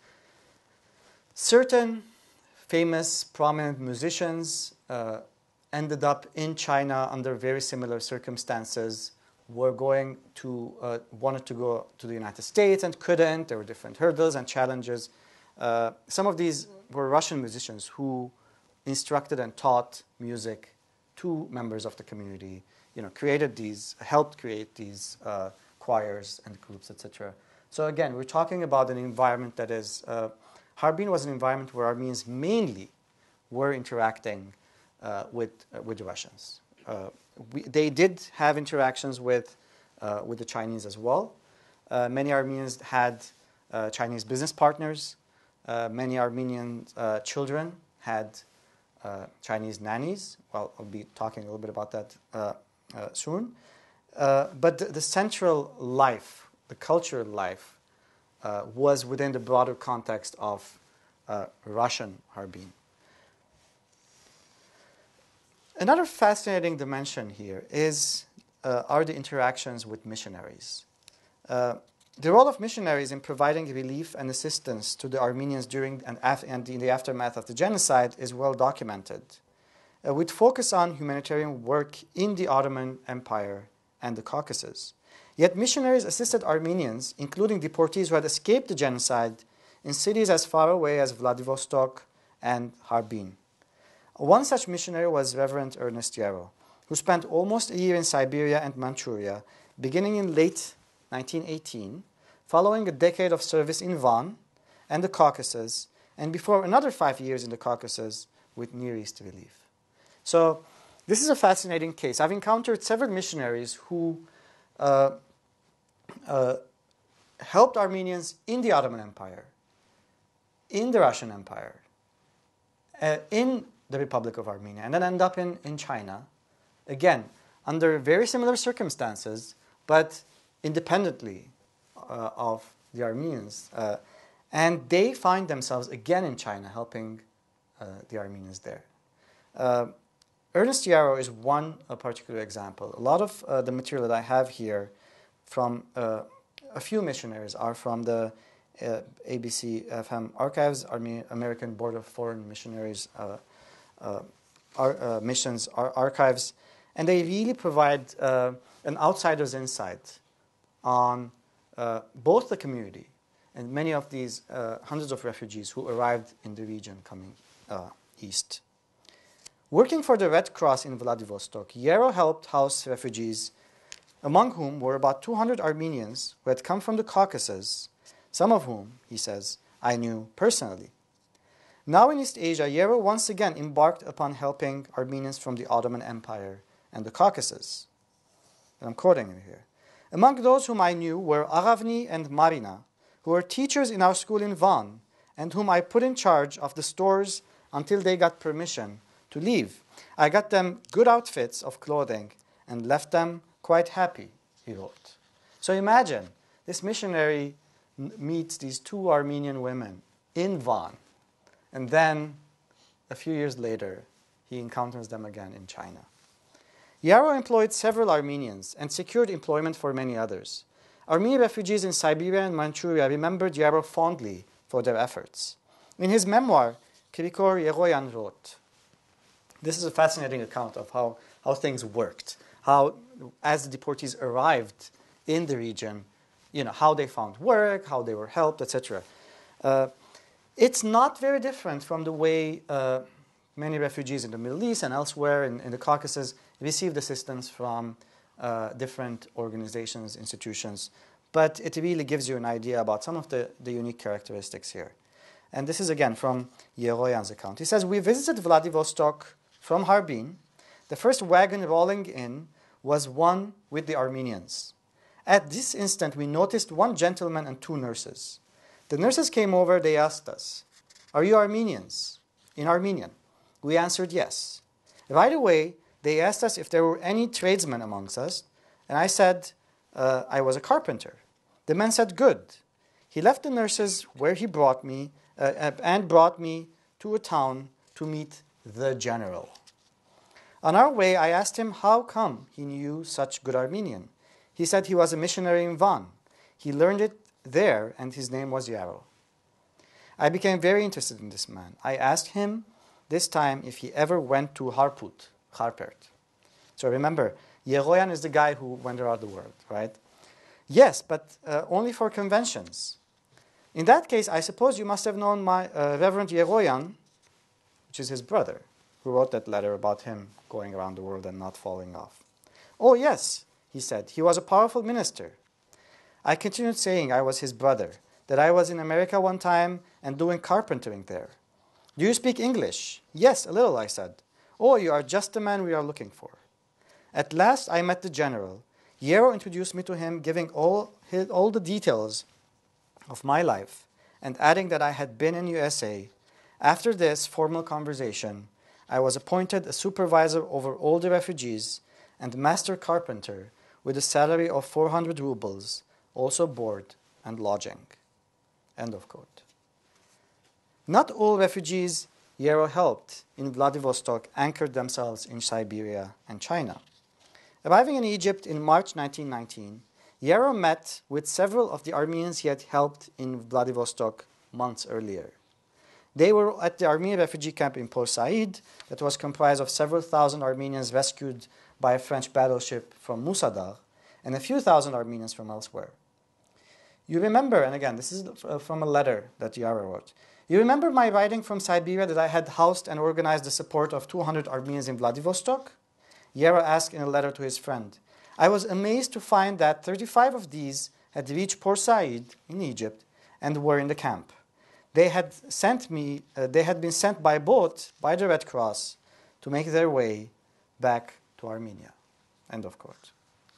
certain famous, prominent musicians uh, ended up in China under very similar circumstances, were going to, uh, wanted to go to the United States and couldn't. There were different hurdles and challenges. Uh, some of these were Russian musicians who instructed and taught music to members of the community, you know, created these, helped create these uh, choirs and groups, et cetera. So again, we're talking about an environment that is, uh, Harbin was an environment where Armenians mainly were interacting uh, with, uh, with the Russians. Uh, we, they did have interactions with, uh, with the Chinese as well. Uh, many Armenians had uh, Chinese business partners. Uh, many Armenian uh, children had uh, Chinese nannies. Well, I'll be talking a little bit about that uh, uh, soon. Uh, but the, the central life, the cultural life, uh, was within the broader context of uh, Russian Harbin. Another fascinating dimension here is uh, are the interactions with missionaries. Uh, The role of missionaries in providing relief and assistance to the Armenians during and, af- and in the aftermath of the genocide is well documented. uh, with focus on humanitarian work in the Ottoman Empire and the Caucasus. Yet missionaries assisted Armenians, including deportees who had escaped the genocide, in cities as far away as Vladivostok and Harbin. One such missionary was Reverend Ernest Yarrow, who spent almost a year in Siberia and Manchuria, beginning in late nineteen eighteen, following a decade of service in Van and the Caucasus, and before another five years in the Caucasus with Near East relief. So this is a fascinating case. I've encountered several missionaries who uh, uh, helped Armenians in the Ottoman Empire, in the Russian Empire, uh, in the Republic of Armenia, and then end up in, in China, again, under very similar circumstances, but independently uh, of the Armenians. Uh, and they find themselves again in China, helping uh, the Armenians there. Uh, Ernest Yarrow is one a particular example. A lot of uh, the material that I have here from uh, a few missionaries are from the uh, A B C F M archives, Arme American Board of Foreign Missionaries uh, uh, ar uh, missions ar archives, and they really provide uh, an outsider's insight on uh, both the community and many of these uh, hundreds of refugees who arrived in the region coming uh, east. Working for the Red Cross in Vladivostok, Yarrow helped house refugees, among whom were about two hundred Armenians who had come from the Caucasus, some of whom, he says, I knew personally. Now in East Asia, Yarrow once again embarked upon helping Armenians from the Ottoman Empire and the Caucasus. And I'm quoting him here. Among those whom I knew were Aghavni and Marina, who were teachers in our school in Van, and whom I put in charge of the stores until they got permission to leave. I got them good outfits of clothing and left them quite happy, he wrote. So imagine, this missionary meets these two Armenian women in Van, and then a few years later, he encounters them again in China. Yarrow employed several Armenians and secured employment for many others. Armenian refugees in Siberia and Manchuria remembered Yarrow fondly for their efforts. In his memoir, Krikor Yegoyan wrote, this is a fascinating account of how, how things worked, how, as the deportees arrived in the region, you know, how they found work, how they were helped, et cetera. Uh, it's not very different from the way uh, many refugees in the Middle East and elsewhere in, in the Caucasus received assistance from uh, different organizations, institutions. But it really gives you an idea about some of the, the unique characteristics here. And this is again from Yeroyan's account. He says, we visited Vladivostok from Harbin. The first wagon rolling in was one with the Armenians. At this instant, we noticed one gentleman and two nurses. The nurses came over, they asked us, are you Armenians? In Armenian. We answered yes. Right away, they asked us if there were any tradesmen amongst us, and I said uh, I was a carpenter. The man said, good. He left the nurses where he brought me, uh, and brought me to a town to meet the general. On our way, I asked him how come he knew such good Armenian. He said he was a missionary in Van. He learned it there, and his name was Yarrow. I became very interested in this man. I asked him this time if he ever went to Harput, Harpert. So remember, Yeroyan is the guy who went around the world, right? Yes, but uh, only for conventions. In that case, I suppose you must have known my uh, Reverend Yeroyan, which is his brother, who wrote that letter about him going around the world and not falling off. Oh, yes, he said. He was a powerful minister. I continued saying I was his brother, that I was in America one time and doing carpentering there. Do you speak English? Yes, a little, I said. Oh, you are just the man we are looking for. At last, I met the general. Yarrow introduced me to him, giving all, his, all the details of my life and adding that I had been in U S A. After this formal conversation, I was appointed a supervisor over all the refugees and master carpenter with a salary of four hundred rubles, also board and lodging. End of quote. Not all refugees Yarrow helped in Vladivostok anchored themselves in Siberia and China. Arriving in Egypt in March nineteen nineteen, Yarrow met with several of the Armenians he had helped in Vladivostok months earlier. They were at the Armenian refugee camp in Port Said that was comprised of several thousand Armenians rescued by a French battleship from Musadagh and a few thousand Armenians from elsewhere. You remember, and again, this is from a letter that Yara wrote, you remember my writing from Siberia that I had housed and organized the support of two hundred Armenians in Vladivostok? Yara asked in a letter to his friend. I was amazed to find that thirty-five of these had reached Port Said in Egypt and were in the camp. They had sent me, uh, they had been sent by boat by the Red Cross to make their way back to Armenia. End of quote.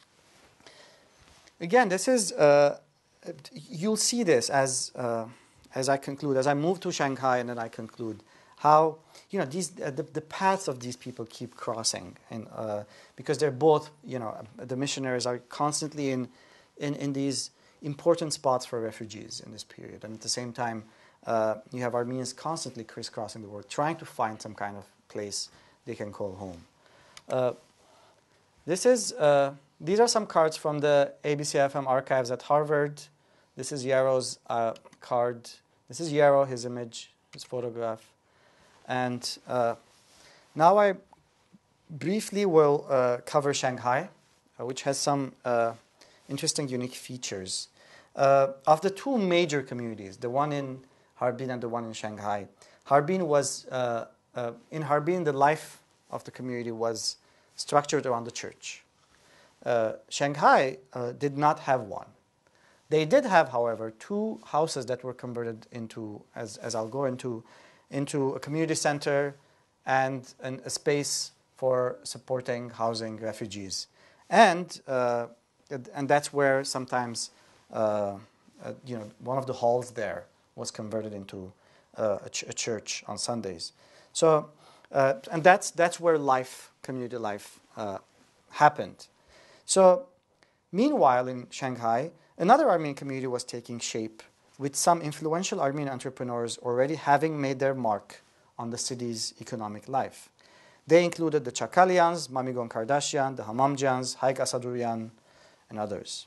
Again, this is, uh, you'll see this as, uh, as I conclude, as I move to Shanghai and then I conclude, how, you know, these, uh, the, the paths of these people keep crossing. And, uh, because they're both, you know, the missionaries are constantly in, in, in these important spots for refugees in this period. And at the same time, uh, you have Armenians constantly crisscrossing the world, trying to find some kind of place they can call home. Uh, this is, uh, these are some cards from the A B C F M archives at Harvard. This is Yarrow's uh, card. This is Yarrow, his image, his photograph. And uh, now I briefly will uh, cover Shanghai, uh, which has some uh, interesting, unique features. Uh, of the two major communities, the one in Harbin and the one in Shanghai, Harbin was, uh, uh, in Harbin, the life of the community was structured around the church. Uh, Shanghai uh, did not have one. They did have, however, two houses that were converted into, as, as I'll go into, into a community center and an, a space for supporting, housing refugees. And, uh, and that's where sometimes, uh, uh, you know, one of the halls there was converted into uh, a, ch a church on Sundays. So, uh, and that's, that's where life, community life, uh, happened. So, meanwhile in Shanghai, another Armenian community was taking shape, with some influential Armenian entrepreneurs already having made their mark on the city's economic life. They included the Chakalians, Mamigon Kardashian, the Hamamjans, Haig Asadurian, and others.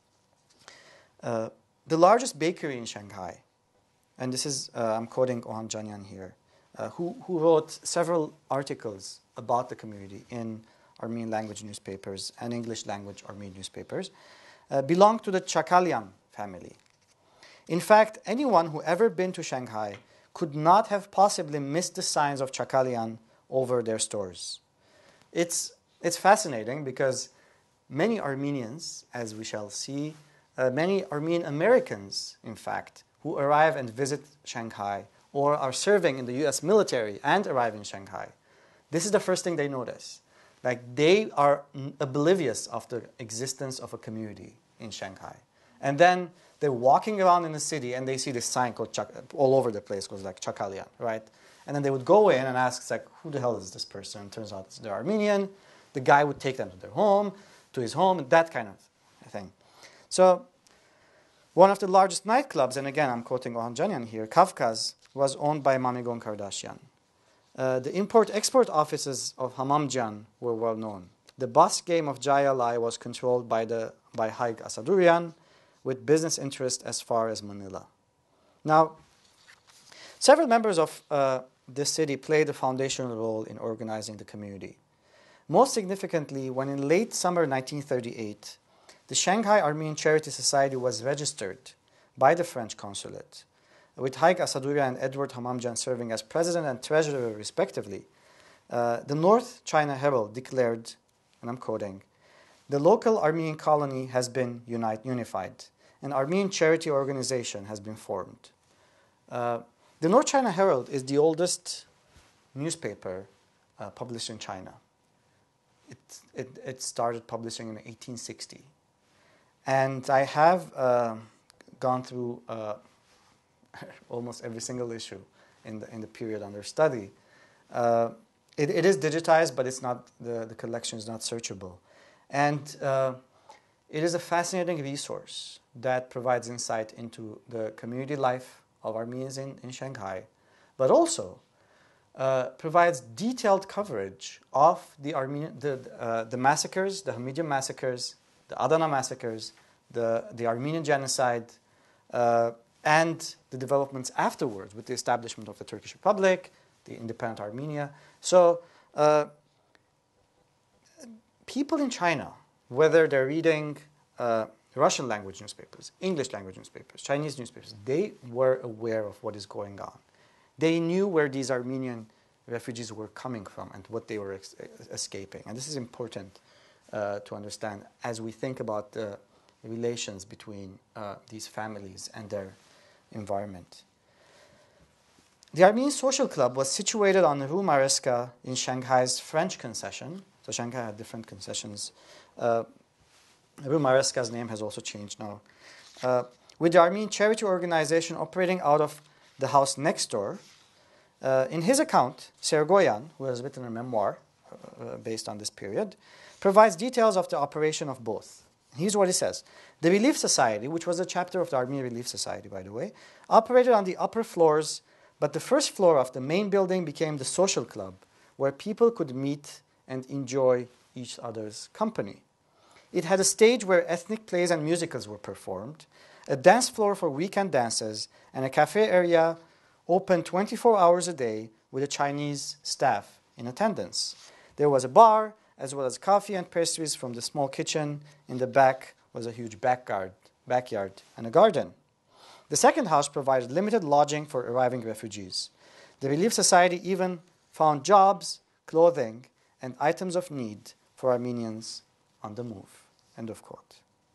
Uh, the largest bakery in Shanghai, and this is, uh, I'm quoting Ohan Janyan here, uh, who, who wrote several articles about the community in Armenian language newspapers and English language Armenian newspapers, uh, belonged to the Chakalian family. In fact, anyone who ever been to Shanghai could not have possibly missed the signs of Chakalian over their stores. It's, it's fascinating because many Armenians, as we shall see, uh, many Armenian Americans, in fact, who arrive and visit Shanghai or are serving in the U S military and arrive in Shanghai, this is the first thing they notice. Like, they are oblivious of the existence of a community in Shanghai. And then they're walking around in the city and they see this sign called Chak all over the place, goes like Chakalian, right? And then they would go in and ask, like, who the hell is this person? It turns out it's they're Armenian. The guy would take them to their home, to his home, that kind of thing. So one of the largest nightclubs, and again I'm quoting Ohan Janyan here, Kafkaz, was owned by Mamigon Kardashian. Uh, the import-export offices of Hamamjan were well known. The bus game of Jayalai was controlled by, the, by Haig Asadurian, with business interests as far as Manila. Now, several members of uh, this city played a foundational role in organizing the community. Most significantly, when in late summer nineteen thirty-eight, the Shanghai Armenian Charity Society was registered by the French consulate, with Haig Asadurian and Edward Hamamjan serving as president and treasurer respectively. Uh, the North China Herald declared, and I'm quoting, "The local Armenian colony has been unite, unified. An Armenian charity organization has been formed." Uh, the North China Herald is the oldest newspaper uh, published in China. It, it, it started publishing in eighteen sixty. And I have uh, gone through uh, almost every single issue in the, in the period under study. Uh, it, it is digitized, but it's not, the, the collection is not searchable. And uh, it is a fascinating resource that provides insight into the community life of Armenians in, in Shanghai, but also uh, provides detailed coverage of the, Armenian, the, uh, the massacres, the Hamidian massacres, the Adana massacres, the, the Armenian genocide, uh, and the developments afterwards with the establishment of the Turkish Republic, the independent Armenia. So uh, people in China, whether they're reading uh, Russian language newspapers, English language newspapers, Chinese newspapers, they were aware of what is going on. They knew where these Armenian refugees were coming from and what they were ex escaping. And this is important uh, to understand as we think about the relations between uh, these families and their environment. The Armenian Social Club was situated on Rue Maresca in Shanghai's French concession. So Shanghai had different concessions. Uh, Rue Maresca's name has also changed now. Uh, with the Armenian charity organization operating out of the house next door. Uh, in his account, Sergoyan, who has written a memoir uh, based on this period, provides details of the operation of both. Here's what he says. The Relief Society, which was a chapter of the Armenian Relief Society, by the way, operated on the upper floors, but the first floor of the main building became the social club, where people could meet and enjoy each other's company. It had a stage where ethnic plays and musicals were performed, a dance floor for weekend dances, and a cafe area open twenty-four hours a day with a Chinese staff in attendance. There was a bar, as well as coffee and pastries from the small kitchen. In the back was a huge backyard, backyard and a garden. The second house provided limited lodging for arriving refugees. The Relief Society even found jobs, clothing, and items of need for Armenians on the move. End of quote.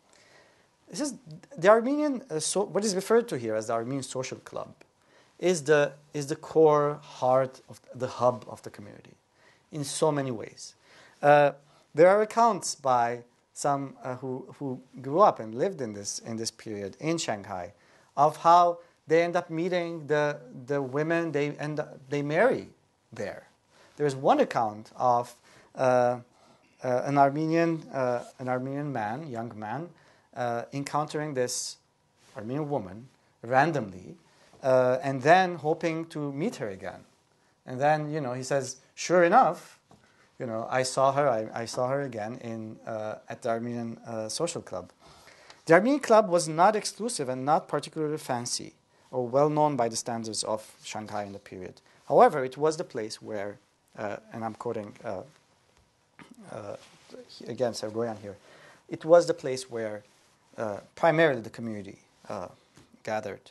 This is the Armenian, uh, so, what is referred to here as the Armenian Social Club, is the, is the core heart of the hub of the community in so many ways. Uh, there are accounts by some uh, who, who grew up and lived in this, in this period in Shanghai of how they end up meeting the, the women they, end up, they marry there. There is one account of uh, uh, an, Armenian, uh, an Armenian man, young man, uh, encountering this Armenian woman randomly, Uh, and then hoping to meet her again. And then, you know, he says, sure enough, you know, I saw her, I, I saw her again in, uh, at the Armenian uh, Social Club. The Armenian Club was not exclusive and not particularly fancy or well known by the standards of Shanghai in the period. However, it was the place where, uh, and I'm quoting, uh, uh, again, Sergoyan here, it was the place where uh, primarily the community uh, gathered.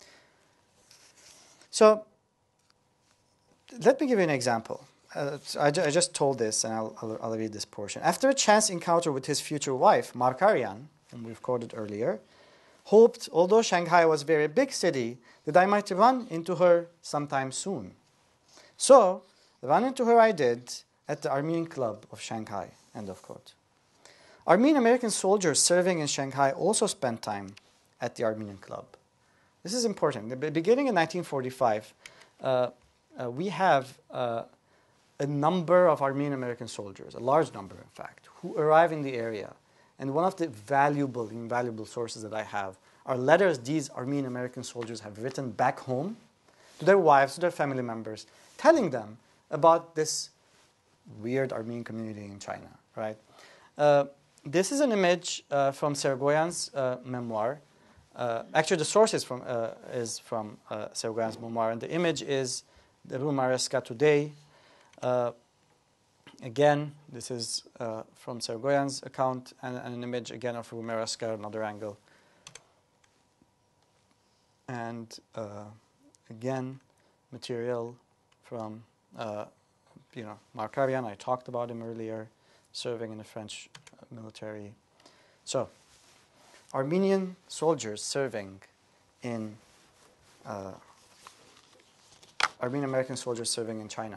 So, let me give you an example. Uh, I, ju I just told this, and I'll, I'll, I'll read this portion. After a chance encounter with his future wife, Markarian, whom we've quoted earlier, hoped, although Shanghai was a very big city, that I might run into her sometime soon. So, run into her I did at the Armenian Club of Shanghai, end of quote. Armenian American soldiers serving in Shanghai also spent time at the Armenian Club. This is important. Beginning in nineteen forty-five, uh, uh, we have uh, a number of Armenian American soldiers, a large number in fact, who arrive in the area. And one of the valuable, invaluable sources that I have are letters these Armenian American soldiers have written back home to their wives, to their family members, telling them about this weird Armenian community in China, right? Uh, this is an image uh, from Sergoyan's uh, memoir. Uh, actually, the source is from, uh, is from uh, Sergoyan's memoir, and the image is the Rue Maresca today. Uh, again, this is uh, from Sergoyan's account, and, and an image again of Rue Maresca, another angle. And uh, again, material from, uh, you know, Markarian. I talked about him earlier, serving in the French military. So, Armenian soldiers serving in, uh, Armenian American soldiers serving in China.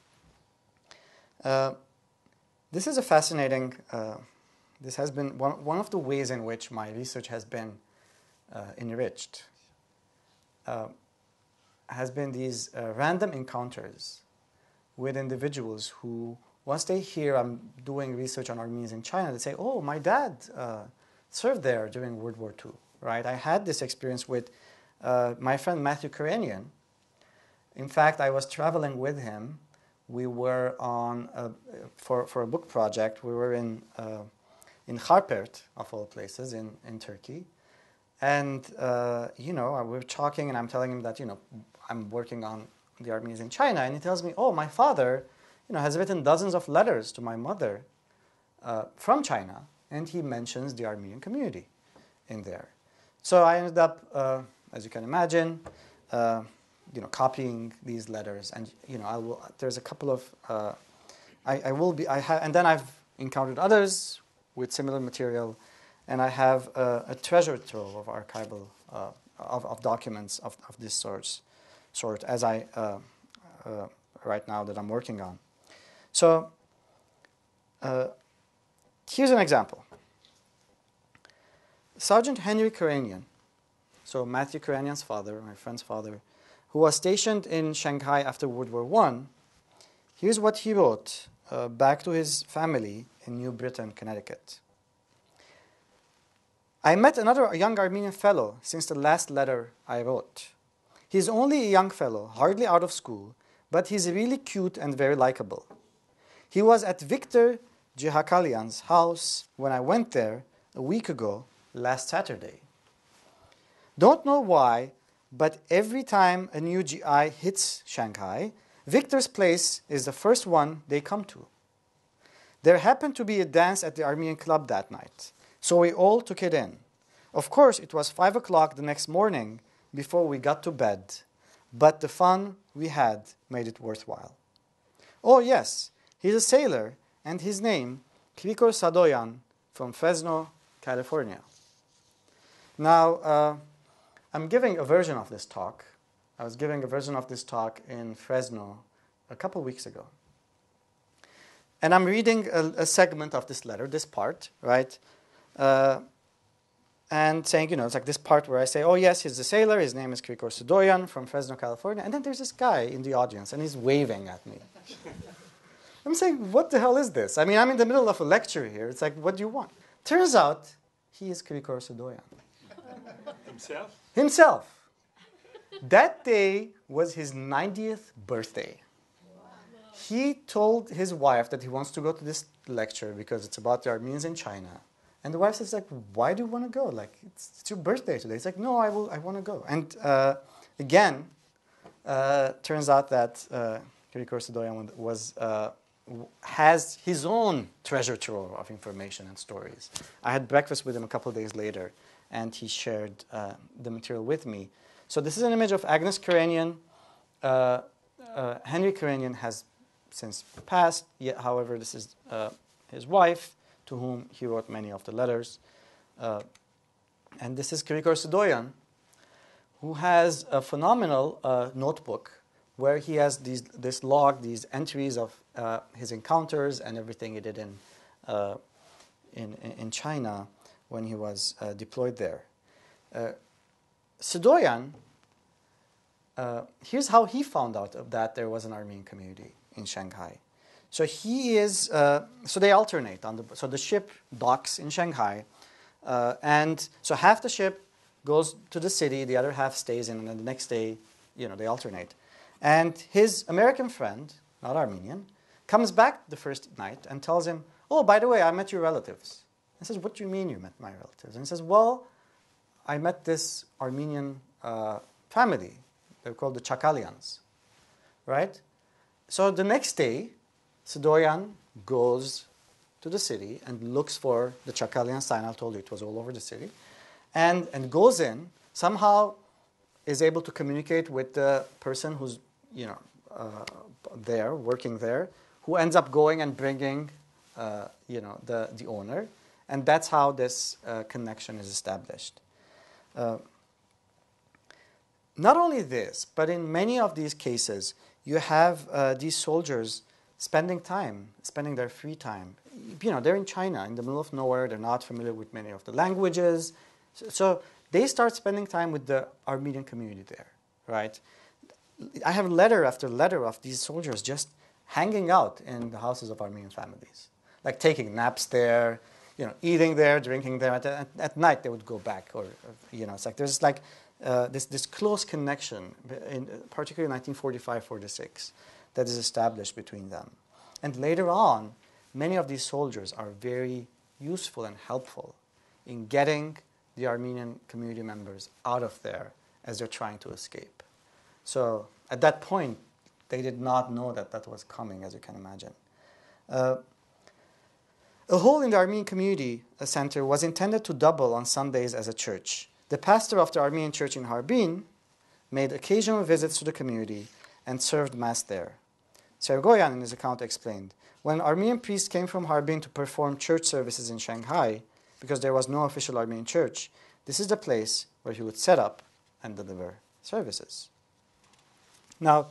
Uh, this is a fascinating, uh, this has been one, one of the ways in which my research has been uh, enriched, uh, has been these uh, random encounters with individuals who, once they hear I'm doing research on Armenians in China, they say, oh, my dad uh, served there during World War Two, right? I had this experience with uh, my friend Matthew Karanian. In fact, I was traveling with him. We were on, a, for, for a book project, we were in, uh, in Harpert, of all places, in, in Turkey. And, uh, you know, we were talking, and I'm telling him that, you know, I'm working on the Armenians in China. And he tells me, oh, my father, you know, has written dozens of letters to my mother uh, from China. And he mentions the Armenian community in there. So I ended up, uh, as you can imagine, uh, you know, copying these letters. And, you know, I will, there's a couple of, uh, I, I will be, I ha- and then I've encountered others with similar material. And I have a, a treasure trove of archival, uh, of, of documents of, of this sort, sort as I, uh, uh, right now that I'm working on. So uh, here's an example. Sergeant Henry Mouradian, so Matthew Mouradian's father, my friend's father, who was stationed in Shanghai after World War One, here's what he wrote uh, back to his family in New Britain, Connecticut. I met another young Armenian fellow since the last letter I wrote. He's only a young fellow, hardly out of school, but he's really cute and very likable. He was at Victor Jihakalian's house when I went there a week ago, last Saturday. Don't know why, but every time a new G I hits Shanghai, Victor's place is the first one they come to. There happened to be a dance at the Armenian club that night. So we all took it in. Of course, it was five o'clock the next morning before we got to bed, but the fun we had made it worthwhile. Oh yes, he's a sailor, and his name, Krikor Sadoyan, from Fresno, California. Now, uh, I'm giving a version of this talk. I was giving a version of this talk in Fresno a couple weeks ago. And I'm reading a, a segment of this letter, this part, right? Uh, and saying, you know, it's like this part where I say, oh, yes, he's a sailor. His name is Krikor Sadoyan from Fresno, California. And then there's this guy in the audience, and he's waving at me. I'm saying, what the hell is this? I mean, I'm in the middle of a lecture here. It's like, what do you want? Turns out, he is Krikor Sadoyan. Himself? Himself. That day was his ninetieth birthday. He told his wife that he wants to go to this lecture because it's about the Armenians in China. And the wife says, like, why do you want to go? Like, it's, it's your birthday today. It's like, no, I will. I want to go. And uh, again, uh, turns out that uh, Krikor Sadoyan was uh, has his own treasure trove of information and stories. I had breakfast with him a couple of days later, and he shared uh, the material with me. So this is an image of Agnes Mouradian. Uh, uh, Henry Mouradian has since passed. Yet, however, this is uh, his wife, to whom he wrote many of the letters. Uh, and this is Krikor Sadoyan, who has a phenomenal uh, notebook where he has these, this log, these entries of uh, his encounters and everything he did in, uh, in, in China when he was uh, deployed there. Uh, Sadoyan, uh, here's how he found out that there was an Armenian community in Shanghai. So he is, uh, so they alternate. On the, so the ship docks in Shanghai, uh, and so half the ship goes to the city, the other half stays in, and then the next day, you know, they alternate. And his American friend, not Armenian, comes back the first night and tells him, oh, by the way, I met your relatives. He says, what do you mean you met my relatives? And he says, well, I met this Armenian uh, family. They're called the Chakalians, right? So the next day, Sadoyan goes to the city and looks for the Chakalian sign. I told you it was all over the city. And, and goes in, somehow is able to communicate with the person who's, you know, uh, there, working there, who ends up going and bringing, uh, you know, the, the owner. And that's how this uh, connection is established. Uh, not only this, but in many of these cases, you have uh, these soldiers spending time, spending their free time. You know, they're in China, in the middle of nowhere. They're not familiar with many of the languages. So, so they start spending time with the Armenian community there, right? I have letter after letter of these soldiers just hanging out in the houses of Armenian families, like taking naps there, you know, eating there, drinking there. At, at, at night, they would go back, or, or you know, it's like there's like uh, this this close connection, in, particularly in nineteen forty-five forty-six, that is established between them. And later on, many of these soldiers are very useful and helpful in getting the Armenian community members out of there as they're trying to escape. So at that point, they did not know that that was coming, as you can imagine. Uh, a hall in the Armenian Community Center was intended to double on Sundays as a church. The pastor of the Armenian church in Harbin made occasional visits to the community and served Mass there. Sergoyan, in his account, explained, when Armenian priests came from Harbin to perform church services in Shanghai, because there was no official Armenian church, this is the place where he would set up and deliver services. Now,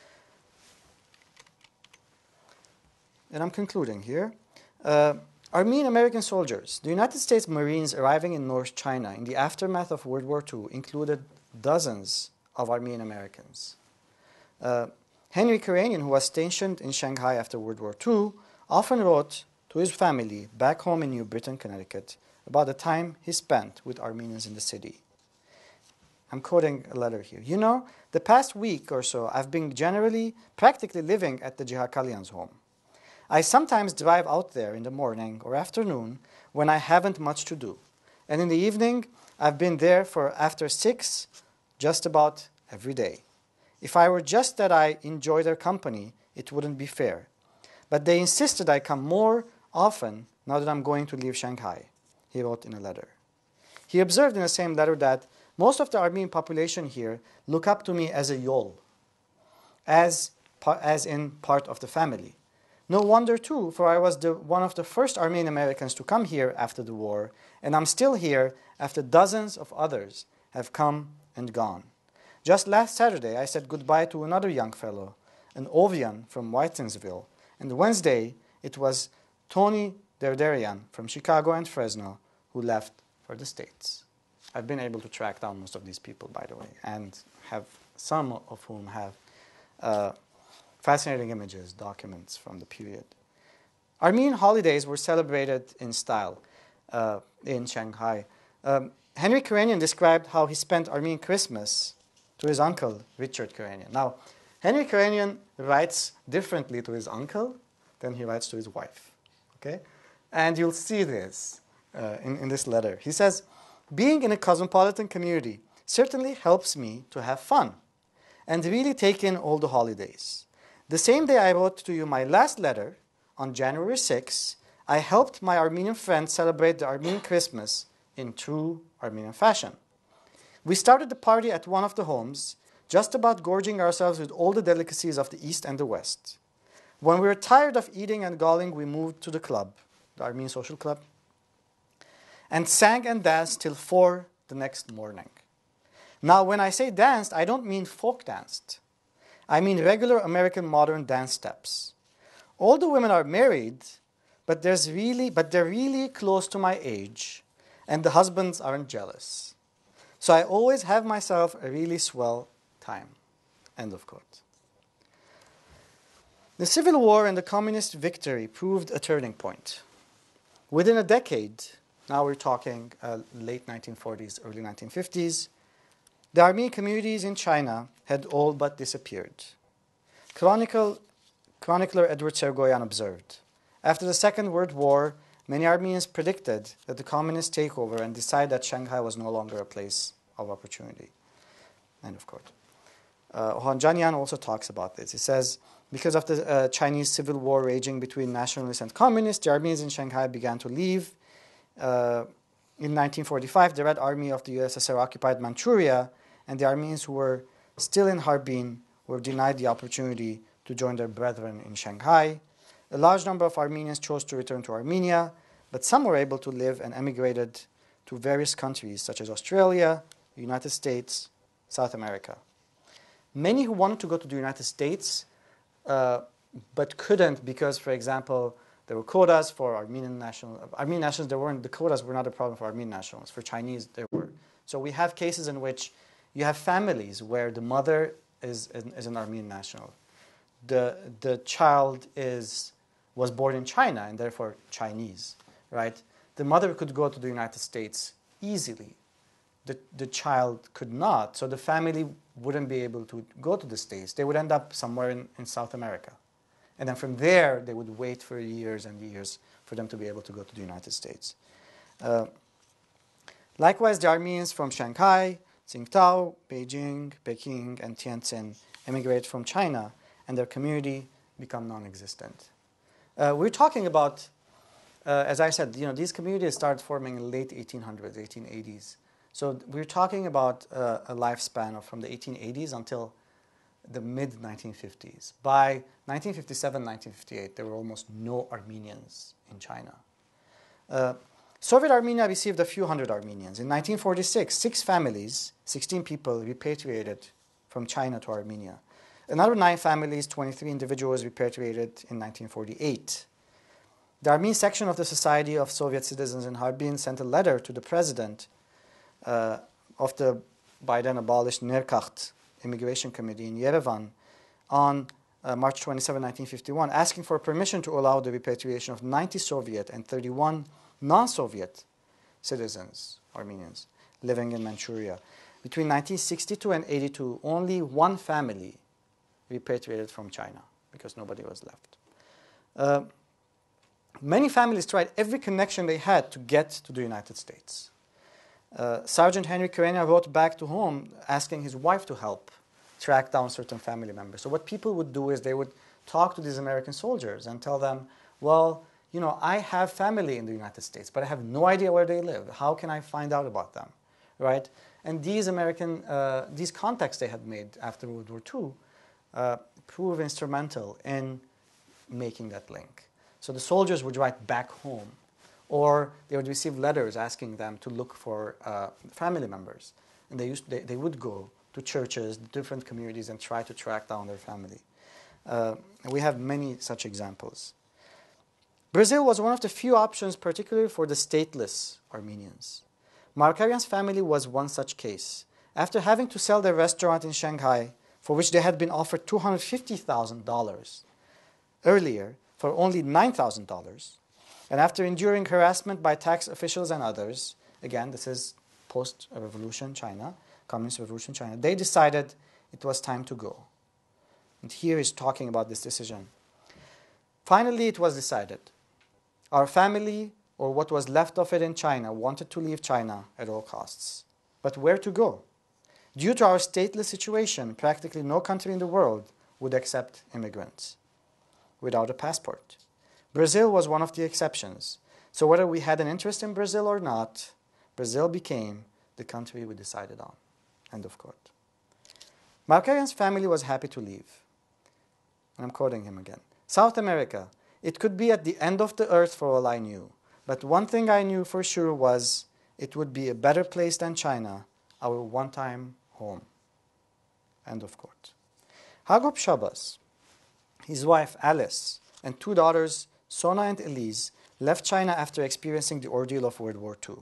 and I'm concluding here. Uh, Armenian American soldiers, the United States Marines arriving in North China in the aftermath of World War Two included dozens of Armenian Americans. Uh, Henry Karanian, who was stationed in Shanghai after World War Two, often wrote to his family back home in New Britain, Connecticut, about the time he spent with Armenians in the city. I'm quoting a letter here. You know, the past week or so, I've been generally, practically living at the Jihakalians' home. I sometimes drive out there in the morning or afternoon when I haven't much to do. And in the evening, I've been there for after six, just about every day. If I were just that I enjoy their company, it wouldn't be fair. But they insisted I come more often now that I'm going to leave Shanghai, he wrote in a letter. He observed in the same letter that most of the Armenian population here look up to me as a yol, as, as in part of the family. No wonder, too, for I was the, one of the first Armenian Americans to come here after the war, and I'm still here after dozens of others have come and gone. Just last Saturday, I said goodbye to another young fellow, an Ovian from Whitinsville, and Wednesday, it was Tony Derderian from Chicago and Fresno who left for the States. I've been able to track down most of these people, by the way, and have some of whom have uh, fascinating images, documents from the period. Armenian holidays were celebrated in style uh, in Shanghai. Um, Henry Karanian described how he spent Armenian Christmas to his uncle, Richard Karanian. Now, Henry Karanian writes differently to his uncle than he writes to his wife. Okay? And you'll see this uh, in, in this letter. He says, being in a cosmopolitan community certainly helps me to have fun and really take in all the holidays. The same day I wrote to you my last letter, on January sixth, I helped my Armenian friends celebrate the Armenian Christmas in true Armenian fashion. We started the party at one of the homes, just about gorging ourselves with all the delicacies of the East and the West. When we were tired of eating and galling, we moved to the club, the Armenian Social Club, and sang and danced till four the next morning. Now, when I say danced, I don't mean folk danced. I mean regular American modern dance steps. All the women are married, but there's really, but they're really close to my age, and the husbands aren't jealous. So I always have myself a really swell time. End of quote. The Civil War and the Communist victory proved a turning point. Within a decade, now we're talking uh, late nineteen forties, early nineteen fifties, the Armenian communities in China had all but disappeared. Chronicle, chronicler Edward Sergoyan observed, after the Second World War, many Armenians predicted that the communists take over and decide that Shanghai was no longer a place of opportunity. End of quote. Uh, Ohanjanian also talks about this. He says, because of the uh, Chinese civil war raging between nationalists and communists, the Armenians in Shanghai began to leave. Uh, in nineteen forty-five, the Red Army of the U S S R occupied Manchuria, and the Armenians who were still in Harbin were denied the opportunity to join their brethren in Shanghai. A large number of Armenians chose to return to Armenia, but some were able to live and emigrated to various countries such as Australia, the United States, South America. Many who wanted to go to the United States uh, but couldn't because, for example, there were quotas for Armenian national Armenian nationals. There weren't the quotas were not a problem for Armenian nationals. For Chinese, there were. So we have cases in which you have families where the mother is is an Armenian national, the the child is was born in China and therefore Chinese, right? The mother could go to the United States easily. The the child could not. So the family wouldn't be able to go to the States. They would end up somewhere in, in South America. And then from there, they would wait for years and years for them to be able to go to the United States. Uh, Likewise, the Armenians from Shanghai, Tsingtao, Beijing, Peking, and Tianjin emigrated from China, and their community become non-existent. Uh, we're talking about, uh, as I said, you know, these communities started forming in the late eighteen hundreds, eighteen eighties. So we're talking about uh, a lifespan of from the eighteen eighties until the mid nineteen fifties. By nineteen fifty-seven, nineteen fifty-eight, there were almost no Armenians in China. Uh, Soviet Armenia received a few hundred Armenians. In nineteen forty-six, six families, sixteen people, repatriated from China to Armenia. Another nine families, twenty-three individuals, repatriated in nineteen forty-eight. The Armenian section of the Society of Soviet Citizens in Harbin sent a letter to the president uh, of the by then abolished Nerkakht Immigration Committee in Yerevan on uh, March twenty-seventh, nineteen fifty-one, asking for permission to allow the repatriation of ninety Soviet and thirty-one non-Soviet citizens, Armenians, living in Manchuria. Between nineteen sixty-two and eighty-two, only one family repatriated from China because nobody was left. Uh, many families tried every connection they had to get to the United States. Uh, Sergeant Henry Karenia wrote back to home asking his wife to help track down certain family members. So what people would do is they would talk to these American soldiers and tell them, well, you know, I have family in the United States, but I have no idea where they live. How can I find out about them, right? And these American, uh, these contacts they had made after World War Two uh, proved instrumental in making that link. So the soldiers would write back home, or they would receive letters asking them to look for uh, family members. And they, used, they, they would go to churches, different communities, and try to track down their family. Uh, and we have many such examples. Brazil was one of the few options, particularly for the stateless Armenians. Markarian's family was one such case. After having to sell their restaurant in Shanghai, for which they had been offered two hundred fifty thousand dollars earlier for only nine thousand dollars, and after enduring harassment by tax officials and others, again, this is post-revolution China, communist revolution China, they decided it was time to go. And here is talking about this decision. Finally, it was decided. Our family, or what was left of it in China, wanted to leave China at all costs. But where to go? Due to our stateless situation, practically no country in the world would accept immigrants without a passport. Brazil was one of the exceptions. So whether we had an interest in Brazil or not, Brazil became the country we decided on. End of quote. Markarian's family was happy to leave. And I'm quoting him again. South America, it could be at the end of the earth for all I knew. But one thing I knew for sure was it would be a better place than China, our one-time home. End of quote. Hagop Shabas, his wife Alice, and two daughters, Sona and Elise, left China after experiencing the ordeal of World War Two.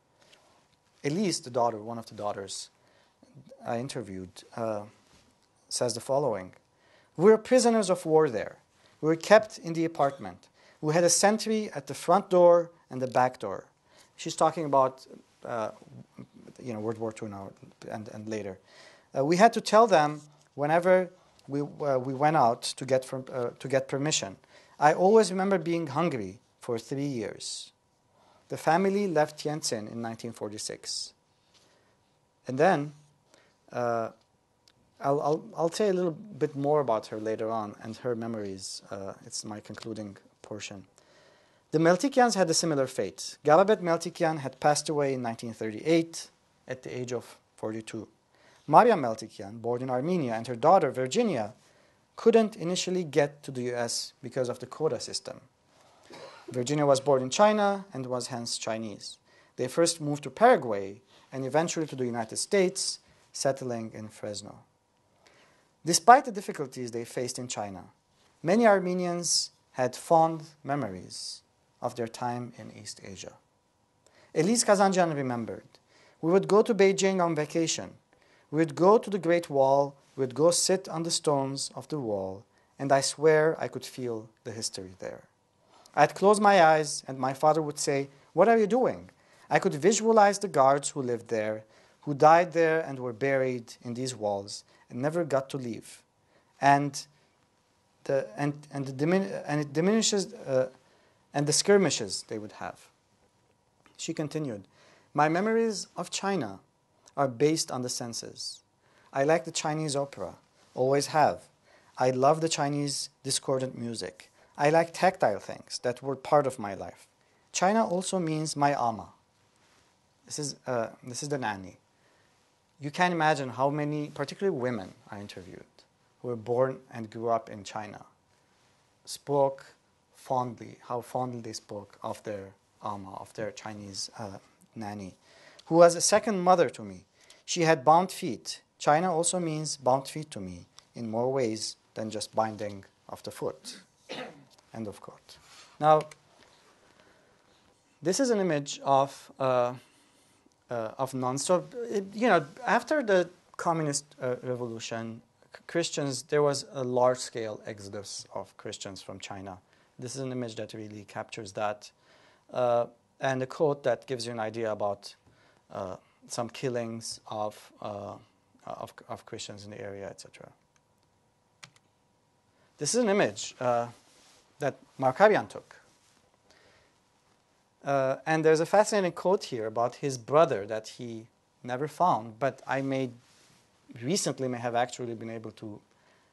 Elise, the daughter, one of the daughters I interviewed, uh, says the following. We were prisoners of war there. We were kept in the apartment. We had a sentry at the front door and the back door. She's talking about uh, you know, World War Two now and, and later. Uh, we had to tell them whenever we, uh, we went out to get, from, uh, to get permission. I always remember being hungry for three years. The family left Tianjin in nineteen forty-six. And then uh, I'll, I'll, I'll say a little bit more about her later on and her memories. Uh, it's my concluding portion. The Meltikians had a similar fate. Galabet Meltikian had passed away in nineteen thirty-eight at the age of forty-two. Maria Meltikian, born in Armenia, and her daughter Virginia couldn't initially get to the U S because of the quota system. Virginia was born in China and was hence Chinese. They first moved to Paraguay and eventually to the United States, settling in Fresno. Despite the difficulties they faced in China, many Armenians had fond memories of their time in East Asia. Elise Kazanjian remembered, we would go to Beijing on vacation. We would go to the Great Wall, we would go sit on the stones of the wall, and I swear I could feel the history there. I'd close my eyes and my father would say, what are you doing? I could visualize the guards who lived there, who died there and were buried in these walls and never got to leave. And the, and, and, the dimin- and it diminishes, uh, and the skirmishes they would have. She continued, My memories of China are based on the senses. I like the Chinese opera, always have. I love the Chinese discordant music. I like tactile things that were part of my life. China also means my ama. This is, uh, this is the nanny. You can imagine how many, particularly women I interviewed, who were born and grew up in China, spoke fondly, how fondly they spoke of their ama, of their Chinese uh, nanny, who was a second mother to me. She had bound feet. China also means bound feet to me in more ways than just binding of the foot. End of quote. Now, this is an image of uh, uh, of nuns. So, it, you know, after the communist uh, revolution, Christians, there was a large-scale exodus of Christians from China. This is an image that really captures that. Uh, and a quote that gives you an idea about uh, some killings of, uh, of, of Christians in the area, et cetera. This is an image uh, that Markabian took. Uh, and there's a fascinating quote here about his brother that he never found, but I may recently may have actually been able to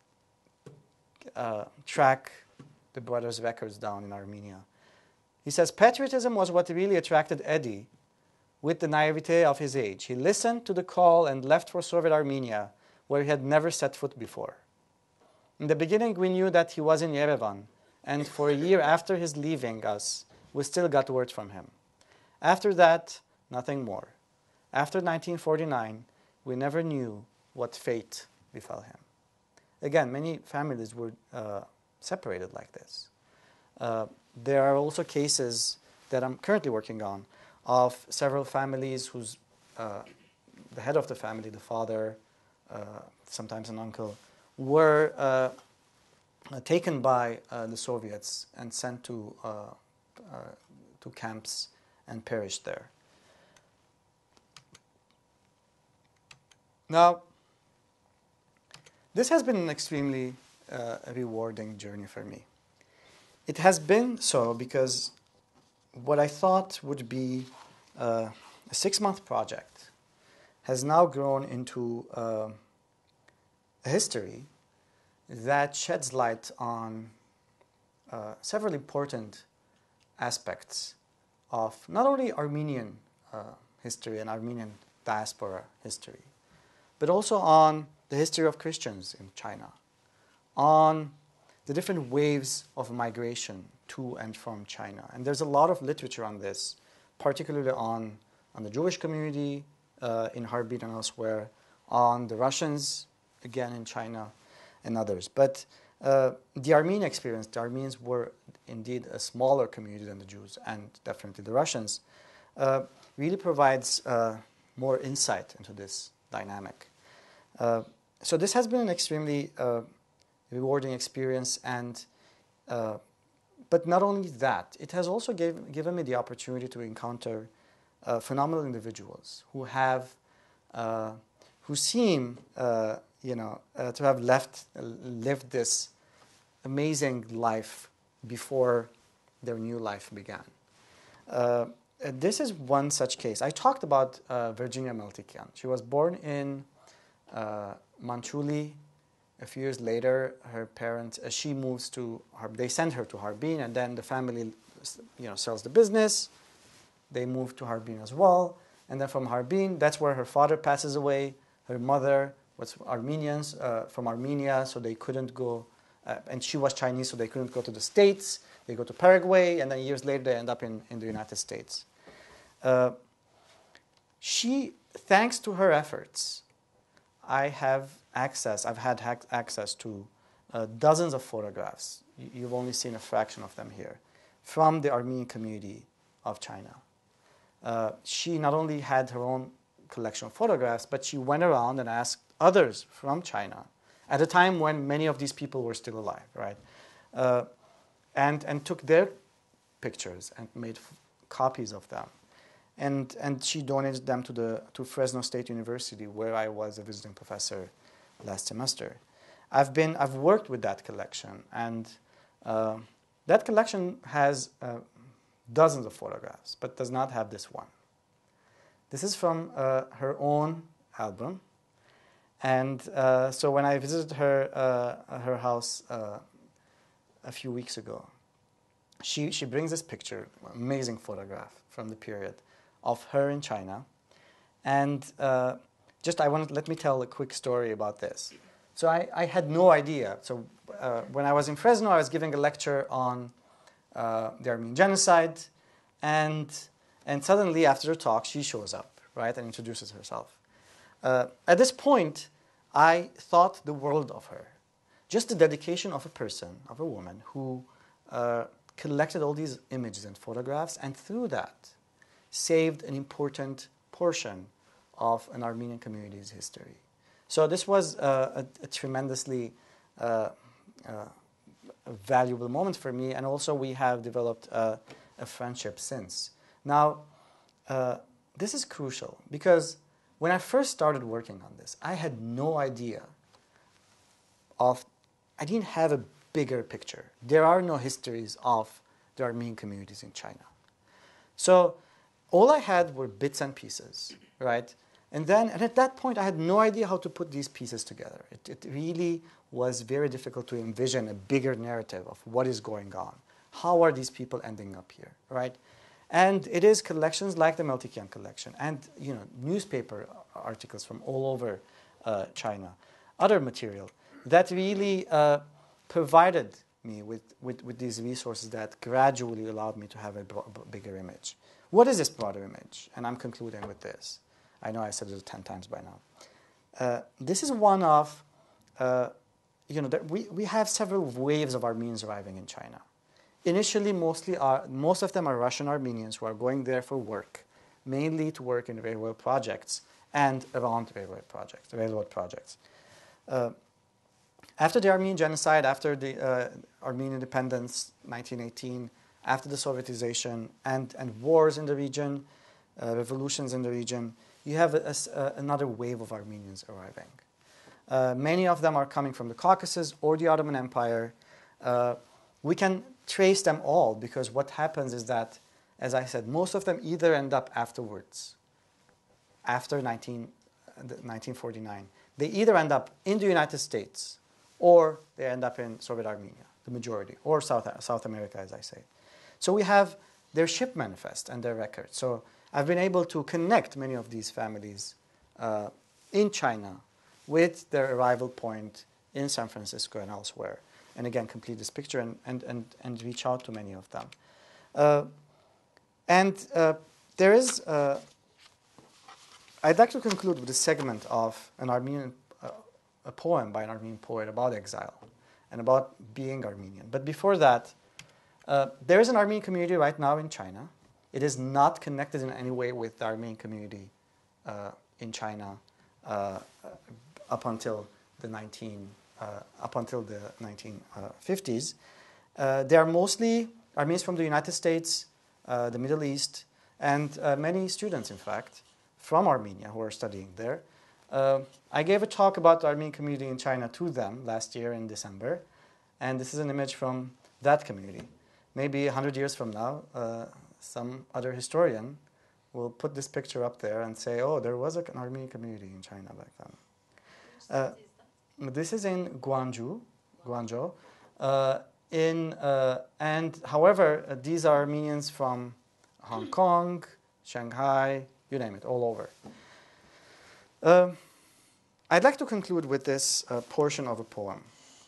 uh, track the brother's records down in Armenia. He says, patriotism was what really attracted Eddie with the naivete of his age. He listened to the call and left for Soviet Armenia, where he had never set foot before. In the beginning, we knew that he was in Yerevan, and for a year after his leaving us, we still got word from him. After that, nothing more. After nineteen forty-nine, we never knew what fate befell him. Again, many families were uh, separated like this. Uh, there are also cases that I'm currently working on of several families whose uh, the head of the family, the father, uh, sometimes an uncle, were uh, taken by uh, the Soviets and sent to uh, uh, to camps and perished there. Now, this has been an extremely uh, rewarding journey for me. It has been so because what I thought would be uh, a six-month project has now grown into uh, a history that sheds light on uh, several important aspects of not only Armenian uh, history and Armenian diaspora history, but also on the history of Christians in China, on the different waves of migration to and from China. And there's a lot of literature on this, particularly on, on the Jewish community uh, in Harbin and elsewhere, on the Russians, again in China, and others. But uh, the Armenian experience, the Armenians were indeed a smaller community than the Jews, and definitely the Russians, uh, really provides uh, more insight into this dynamic. Uh, so this has been an extremely uh, rewarding experience, and uh, but not only that, it has also gave, given me the opportunity to encounter uh, phenomenal individuals who have, uh, who seem, uh, you know, uh, to have left, uh, lived this amazing life before their new life began. Uh, this is one such case. I talked about uh, Virginia Meltikian. She was born in uh, Manchuli. A few years later, her parents, uh, she moves to, Har- they send her to Harbin, and then the family, you know, sells the business. They move to Harbin as well. And then from Harbin, that's where her father passes away. Her mother was Armenians, uh, from Armenia, so they couldn't go, uh, and she was Chinese, so they couldn't go to the States. They go to Paraguay, and then years later, they end up in, in the United States. Uh, she, thanks to her efforts, I have access, I've had ha- access to uh, dozens of photographs. You, you've only seen a fraction of them here, from the Armenian community of China. Uh, she not only had her own collection of photographs, but she went around and asked others from China at a time when many of these people were still alive, right? Uh, and, and took their pictures and made f- copies of them. And, and she donated them to, the, to Fresno State University, where I was a visiting professor last semester. I've, been, I've worked with that collection, and uh, that collection has uh, dozens of photographs, but does not have this one. This is from uh, her own album. And uh, so when I visited her uh, her house uh, a few weeks ago, she, she brings this picture, amazing photograph from the period, of her in China. And uh, just I want to, let me tell a quick story about this. So I, I had no idea. So uh, when I was in Fresno, I was giving a lecture on uh, the Armenian genocide. And, and suddenly, after the talk, she shows up, right, and introduces herself. Uh, at this point, I thought the world of her. Just the dedication of a person, of a woman, who uh, collected all these images and photographs, and through that, saved an important portion of an Armenian community's history. So this was uh, a, a tremendously uh, uh, a valuable moment for me, and also we have developed uh, a friendship since. Now, uh, this is crucial, because when I first started working on this, I had no idea of, I didn't have a bigger picture. There are no histories of the Armenian communities in China. So all I had were bits and pieces, right? And then, and at that point, I had no idea how to put these pieces together. It, it really was very difficult to envision a bigger narrative of what is going on. How are these people ending up here, right? And it is collections like the Meltikian collection, and you know, newspaper articles from all over uh, China, other material that really uh, provided me with, with, with these resources that gradually allowed me to have a bigger image. What is this broader image? And I'm concluding with this. I know I said it ten times by now. Uh, this is one of, uh, you know, that we, we have several waves of Armenians arriving in China. Initially, mostly are, most of them are Russian Armenians who are going there for work, mainly to work in railroad projects and around railroad projects, railroad projects. Uh, after the Armenian genocide, after the uh, Armenian independence, nineteen eighteen, after the Sovietization and, and wars in the region, uh, revolutions in the region, you have a, a, another wave of Armenians arriving. Uh, many of them are coming from the Caucasus or the Ottoman Empire. Uh, we can trace them all, because what happens is that, as I said, most of them either end up afterwards, after nineteen forty-nine. They either end up in the United States or they end up in Soviet Armenia, the majority, or South, South America, as I say. So we have their ship manifest and their record. So I've been able to connect many of these families uh, in China with their arrival point in San Francisco and elsewhere. And again, complete this picture and, and, and, and reach out to many of them. Uh, and uh, there is, uh, I'd like to conclude with a segment of an Armenian, uh, a poem by an Armenian poet about exile and about being Armenian. But before that, uh, there is an Armenian community right now in China. It is not connected in any way with the Armenian community uh, in China uh, up until the nineteen Uh, up until the nineteen fifties. Uh, they are mostly Armenians from the United States, uh, the Middle East, and uh, many students, in fact, from Armenia who are studying there. Uh, I gave a talk about the Armenian community in China to them last year in December, and this is an image from that community. Maybe one hundred years from now, uh, some other historian will put this picture up there and say, oh, there was an Armenian community in China back then. Uh, This is in Guangzhou, Guangzhou. Uh, in, uh, and however, uh, these are Armenians from Hong Kong, Shanghai, you name it, all over. Uh, I'd like to conclude with this uh, portion of a poem.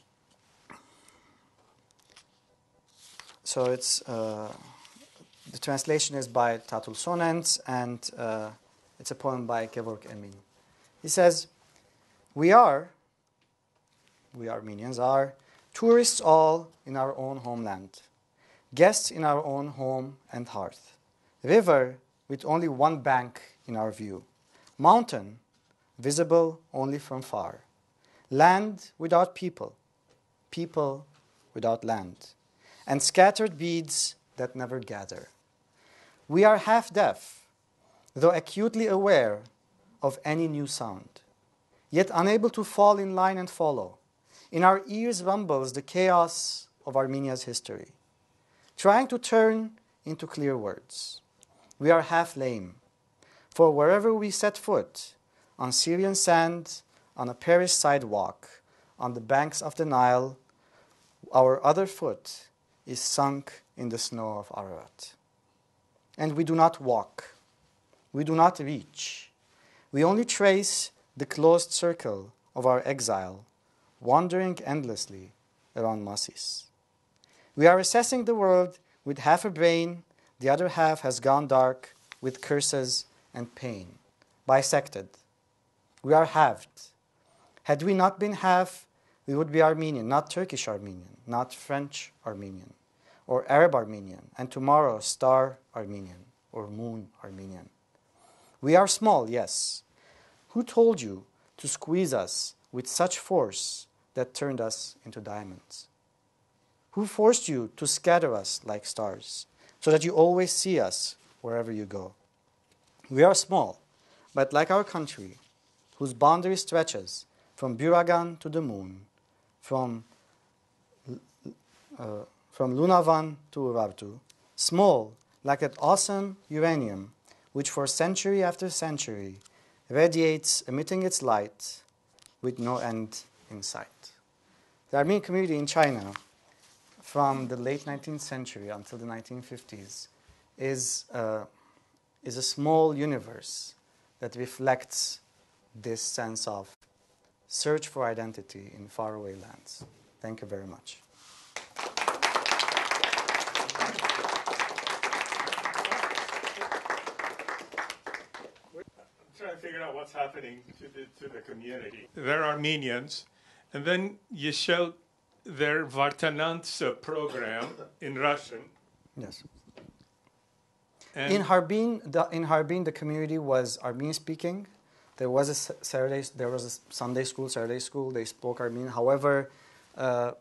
So it's, uh, the translation is by Tatul Sonens, and uh, it's a poem by Gevorg Emin. He says, we are, we Armenians are, tourists all in our own homeland, guests in our own home and hearth, river with only one bank in our view, mountain visible only from far, land without people, people without land, and scattered beads that never gather. We are half deaf, though acutely aware of any new sound, yet unable to fall in line and follow. In our ears rumbles the chaos of Armenia's history, trying to turn into clear words. We are half lame, For wherever we set foot, on Syrian sand, on a Paris sidewalk, on the banks of the Nile, our other foot is sunk in the snow of Ararat. And we do not walk. We do not reach. We only trace the closed circle of our exile, wandering endlessly around masses. We are assessing the world with half a brain, the other half has gone dark with curses and pain, bisected. We are halved. Had we not been half, we would be Armenian, not Turkish Armenian, not French Armenian, or Arab Armenian, and tomorrow Star Armenian, or Moon Armenian. We are small, yes. Who told you to squeeze us with such force that turned us into diamonds? Who forced you to scatter us like stars, so that you always see us wherever you go? We are small, but like our country, whose boundary stretches from Buragan to the moon, from, uh, from Lunavan to Urartu, small like that awesome uranium which for century after century radiates, emitting its light with no end in sight. The Armenian community in China from the late nineteenth century until the nineteen fifties is, uh, is a small universe that reflects this sense of search for identity in faraway lands. Thank you very much. Trying to figure out what's happening to the, to the community. They're Armenians, and then you showed their Vartanants program in Russian. Yes. And In Harbin, the, in Harbin, the community was Armenian speaking. There was a Saturday, there was a Sunday school, Saturday school. They spoke Armenian. However, uh,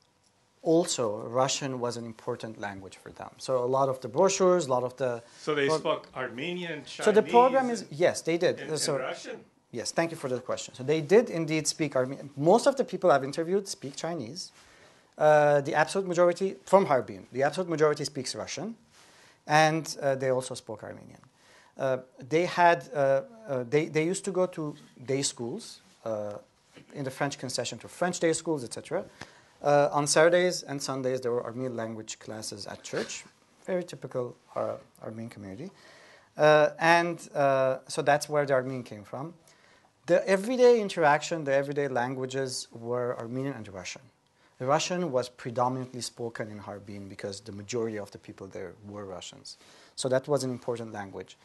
also Russian was an important language for them. So a lot of the brochures, a lot of the so they pro- spoke Armenian, Chinese. So the program is yes, they did. and, so and Russian. yes, thank you for the question. So they did indeed speak Armenian. Most of the people I've interviewed speak Chinese. Uh, the absolute majority from Harbin, the absolute majority speaks Russian, and uh, they also spoke Armenian. Uh, they had uh, uh, they they used to go to day schools uh, in the French concession to French day schools, et cetera. Uh, on Saturdays and Sundays, there were Armenian language classes at church, very typical uh, Armenian community, uh, and uh, so that's where the Armenian came from. The everyday interaction, the everyday languages were Armenian and Russian. The Russian was predominantly spoken in Harbin because the majority of the people there were Russians. So that was an important language.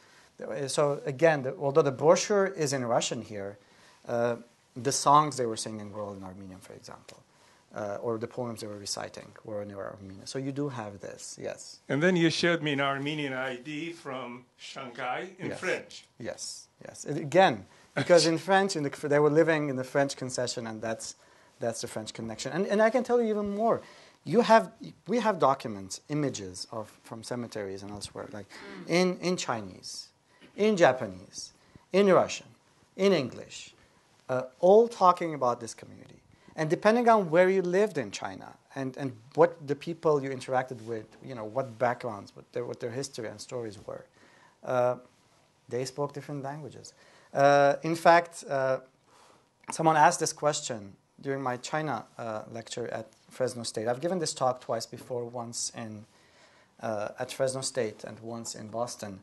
So again, the, although the brochure is in Russian here, uh, the songs they were singing were all in Armenian, for example, uh, or the poems they were reciting were in Armenian. So you do have this, yes. And then you showed me an Armenian I D from Shanghai in yes. French. Yes, yes. It, again, because in French, in the, they were living in the French concession, and that's that's the French connection. And and I can tell you even more. You have we have documents, images of from cemeteries and elsewhere, like in in Chinese, in Japanese, in Russian, in English, uh, all talking about this community. And depending on where you lived in China and, and what the people you interacted with, you know, what backgrounds, what their, what their history and stories were, uh, they spoke different languages. Uh, in fact, uh, someone asked this question during my China uh, lecture at Fresno State. I've given this talk twice before, once in uh, at Fresno State and once in Boston.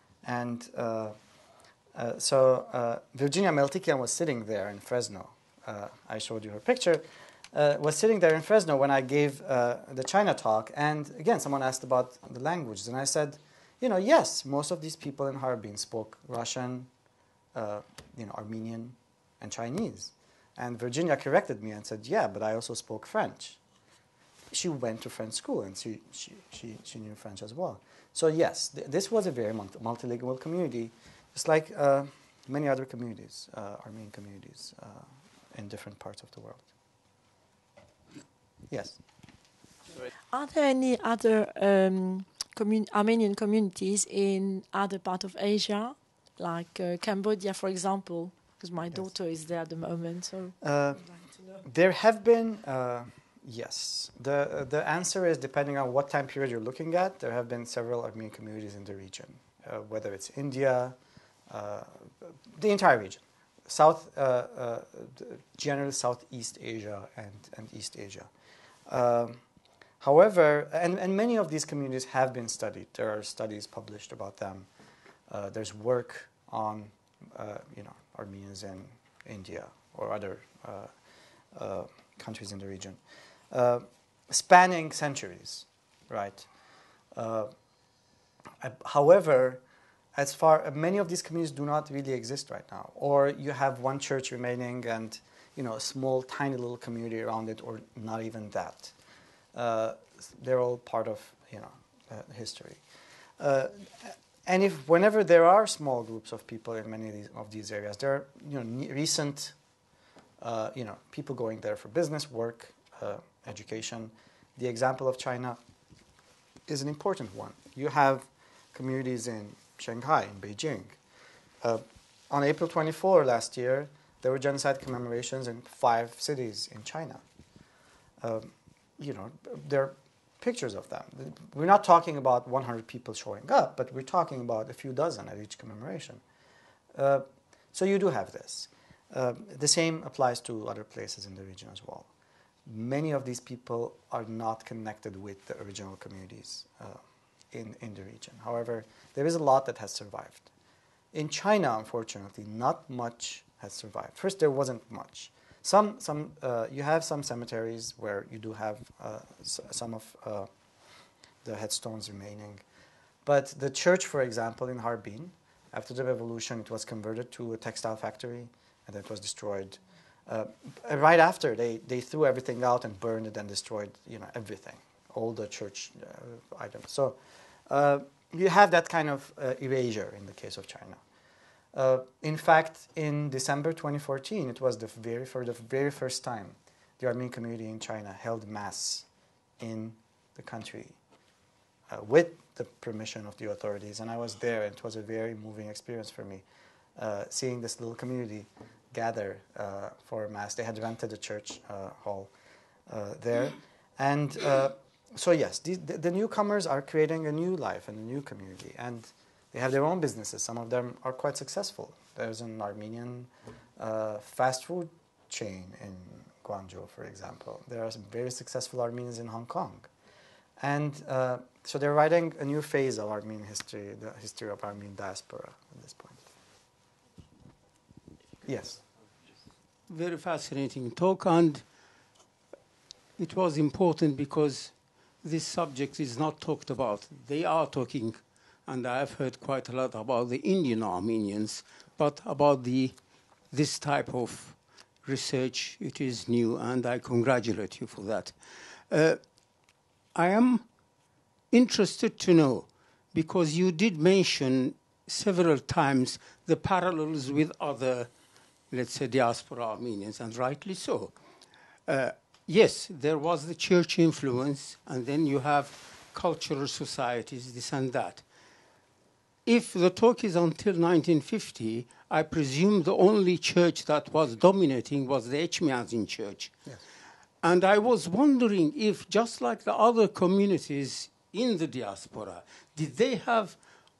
And uh, uh, so uh, Virginia Meltikian was sitting there in Fresno. Uh, I showed you her picture. Uh, was sitting there in Fresno when I gave uh, the China talk. And again, someone asked about the languages. And I said, you know, yes, most of these people in Harbin spoke Russian, uh, you know, Armenian, and Chinese. And Virginia corrected me and said, yeah, but I also spoke French. She went to French school, and she, she, she, she knew French as well. So yes, th- this was a very multi- multilingual community, just like uh, many other communities, uh, Armenian communities uh, in different parts of the world. Yes? Are there any other um, commun- Armenian communities in other parts of Asia, like uh, Cambodia, for example? Because my yes. daughter is there at the moment, so uh, I'd like to know. There have been, uh, yes. The uh, the answer is depending on what time period you're looking at. There have been several Armenian communities in the region, uh, whether it's India, uh, the entire region, South, uh, uh, generally Southeast Asia and, and East Asia. Um, however, and, and many of these communities have been studied. There are studies published about them. Uh, there's work on, uh, you know, Armenians in India or other uh, uh, countries in the region, uh, spanning centuries, right? Uh, however, as far many of these communities do not really exist right now, or you have one church remaining and you know a small, tiny little community around it, or not even that. Uh, they're all part of you know uh, history. Uh, and if whenever there are small groups of people in many of these, of these areas, there are you know recent uh, you know people going there for business, work, uh, education. The example of China is an important one. You have communities in Shanghai, in Beijing. Uh, on April twenty-fourth last year, there were genocide commemorations in five cities in China. Um, you know, there are pictures of them. We're not talking about one hundred people showing up, but we're talking about a few dozen at each commemoration. Uh, so you do have this. Uh, the same applies to other places in the region as well. Many of these people are not connected with the original communities uh, in, in the region. However, there is a lot that has survived. In China, unfortunately, not much has survived. First, there wasn't much. Some, some, uh, you have some cemeteries where you do have uh, s some of uh, the headstones remaining. But the church, for example, in Harbin, after the revolution, it was converted to a textile factory, and then it was destroyed. Uh, right after, they, they threw everything out and burned it and destroyed, you know, everything, all the church uh, items. So uh, you have that kind of uh, erasure in the case of China. Uh, in fact, in December twenty fourteen, it was the very for the very first time the Armenian community in China held mass in the country uh, with the permission of the authorities, and I was there, and it was a very moving experience for me, uh, seeing this little community gather uh, for a mass. They had rented a church uh, hall uh, there. And uh, so yes, the, the newcomers are creating a new life and a new community. And they have their own businesses. Some of them are quite successful. There's an Armenian uh, fast food chain in Guangzhou, for example. There are some very successful Armenians in Hong Kong. And uh, so they're writing a new phase of Armenian history, the history of Armenian diaspora at this point. Yes. Very fascinating talk, and it was important because this subject is not talked about. They are talking, and I've heard quite a lot about the Indian Armenians, but about the this type of research, it is new, and I congratulate you for that. Uh, I am interested to know, because you did mention several times the parallels with other, let's say, diaspora Armenians, and rightly so. Uh, yes, there was the church influence, and then you have cultural societies, this and that. If the talk is until nineteen fifty, I presume the only church that was dominating was the Echmiadzin church. Yes. And I was wondering if, just like the other communities in the diaspora, did they have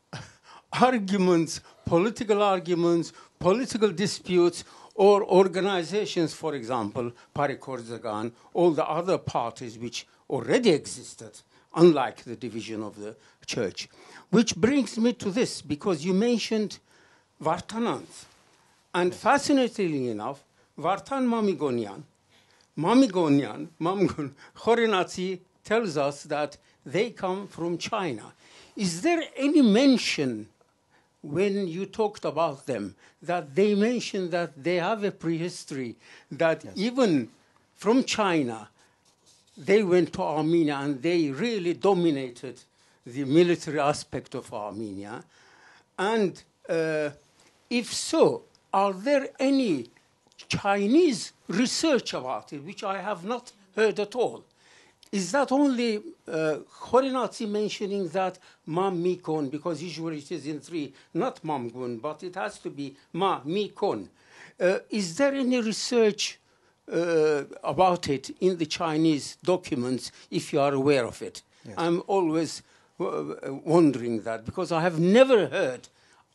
arguments, political arguments, political disputes, or organizations, for example, Pari-Korzagan, all the other parties which already existed, unlike the division of the church. Which brings me to this, because you mentioned Vartanant. And fascinatingly enough, Vartan Mamigonian, Mamigonian, Mamgon, Khorenatsi tells us that they come from China. Is there any mention when you talked about them, that they mentioned that they have a prehistory, that yes. even from China, they went to Armenia and they really dominated the military aspect of Armenia? And uh, if so, are there any Chinese research about it, which I have not heard at all? Is that only uh, Khorenatsi mentioning that Mam Mikon, because usually it is in three, not Mamgun, but it has to be Ma Mikon. Uh, is there any research uh, about it in the Chinese documents, if you are aware of it? Yes. I'm always uh, wondering that, because I have never heard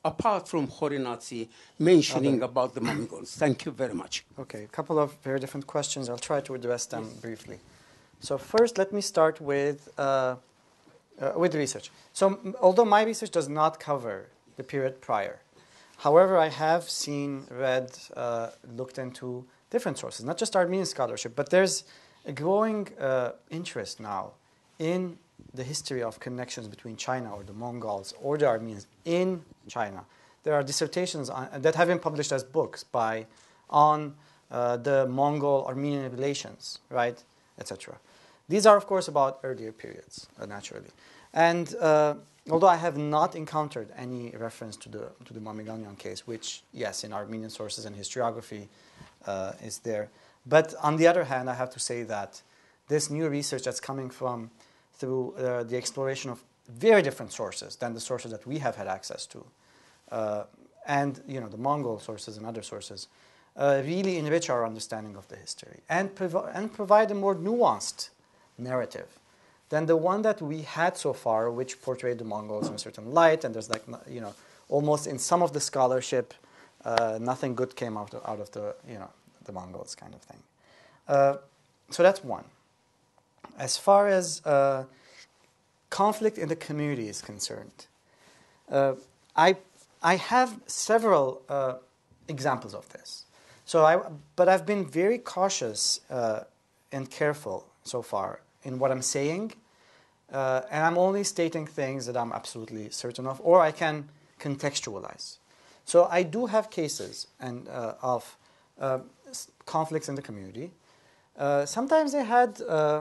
apart from Khorinatsi mentioning Other. about the Mongols? Thank you very much. Okay, a couple of very different questions. I'll try to address them yes. briefly. So first, let me start with uh, uh, with research. So m- although my research does not cover the period prior, however, I have seen, read, uh, looked into different sources, not just Armenian scholarship, but there's a growing uh, interest now in the history of connections between China or the Mongols or the Armenians in China. There are dissertations on, that have been published as books by on uh, the Mongol-Armenian relations, right, et cetera. These are, of course, about earlier periods, uh, naturally. And uh, although I have not encountered any reference to the to the Mamiganyan case, which, yes, in Armenian sources and historiography uh, is there. But on the other hand, I have to say that this new research that's coming from through uh, the exploration of very different sources than the sources that we have had access to, uh, and you know the Mongol sources and other sources, uh, really enrich our understanding of the history and, provi- and provide a more nuanced narrative than the one that we had so far, which portrayed the Mongols in a certain light, and there's like, you know, almost in some of the scholarship, uh, nothing good came out of, out of the, you know, the Mongols kind of thing. Uh, so that's one. As far as uh, conflict in the community is concerned, uh, I I have several uh, examples of this. So I, but I've been very cautious uh, and careful so far in what I'm saying, uh, and I'm only stating things that I'm absolutely certain of, or I can contextualize. So I do have cases and uh, of uh, conflicts in the community. Uh, sometimes they had, uh,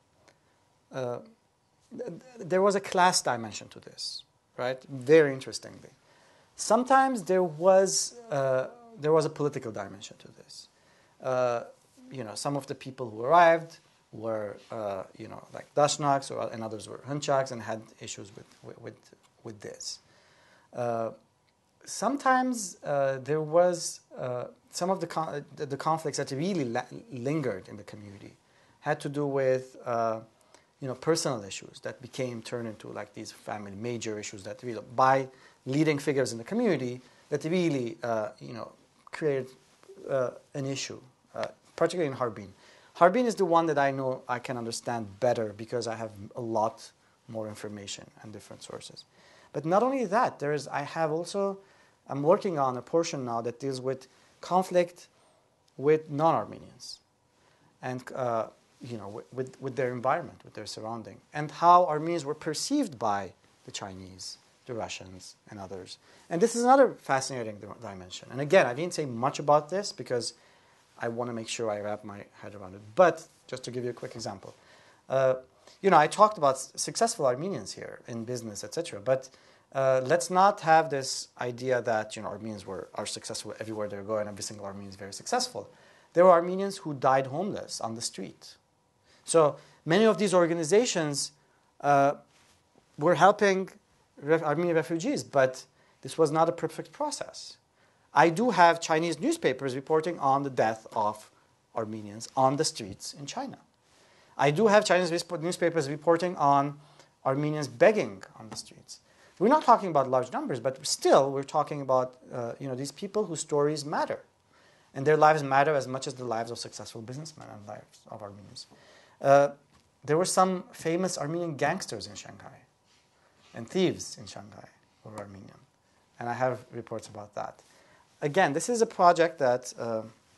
uh, there was a class dimension to this, right? Very interestingly. Sometimes there was uh, there was a political dimension to this. Uh, you know, some of the people who arrived were, uh, you know, like Dashnaks, or and others were Hunchaks, and had issues with with with this. Uh, sometimes uh, there was uh, some of the con- the conflicts that really la- lingered in the community had to do with uh, you know personal issues that became turned into like these family major issues that really by leading figures in the community that really uh, you know created uh, an issue, uh, particularly in Harbin. Harbin is the one that I know I can understand better because I have a lot more information and different sources. But not only that, there is I have also I'm working on a portion now that deals with conflict with non-Armenians, and uh, you know with with their environment, with their surrounding, and how Armenians were perceived by the Chinese, the Russians, and others. And this is another fascinating dimension. And again, I didn't say much about this because I want to make sure I wrap my head around it. But just to give you a quick example, uh, you know, I talked about successful Armenians here in business, et cetera. But uh, let's not have this idea that you know Armenians were are successful everywhere they go, and every single Armenian is very successful. There were Armenians who died homeless on the street. So many of these organizations uh, were helping Armenian refugees, but this was not a perfect process. I do have Chinese newspapers reporting on the death of Armenians on the streets in China. I do have Chinese newspapers reporting on Armenians begging on the streets. We're not talking about large numbers, but still we're talking about uh, you know these people whose stories matter, and their lives matter as much as the lives of successful businessmen and lives of Armenians. Uh, there were some famous Armenian gangsters in Shanghai, and thieves in Shanghai who were Armenian, and I have reports about that. Again, this is a project that uh,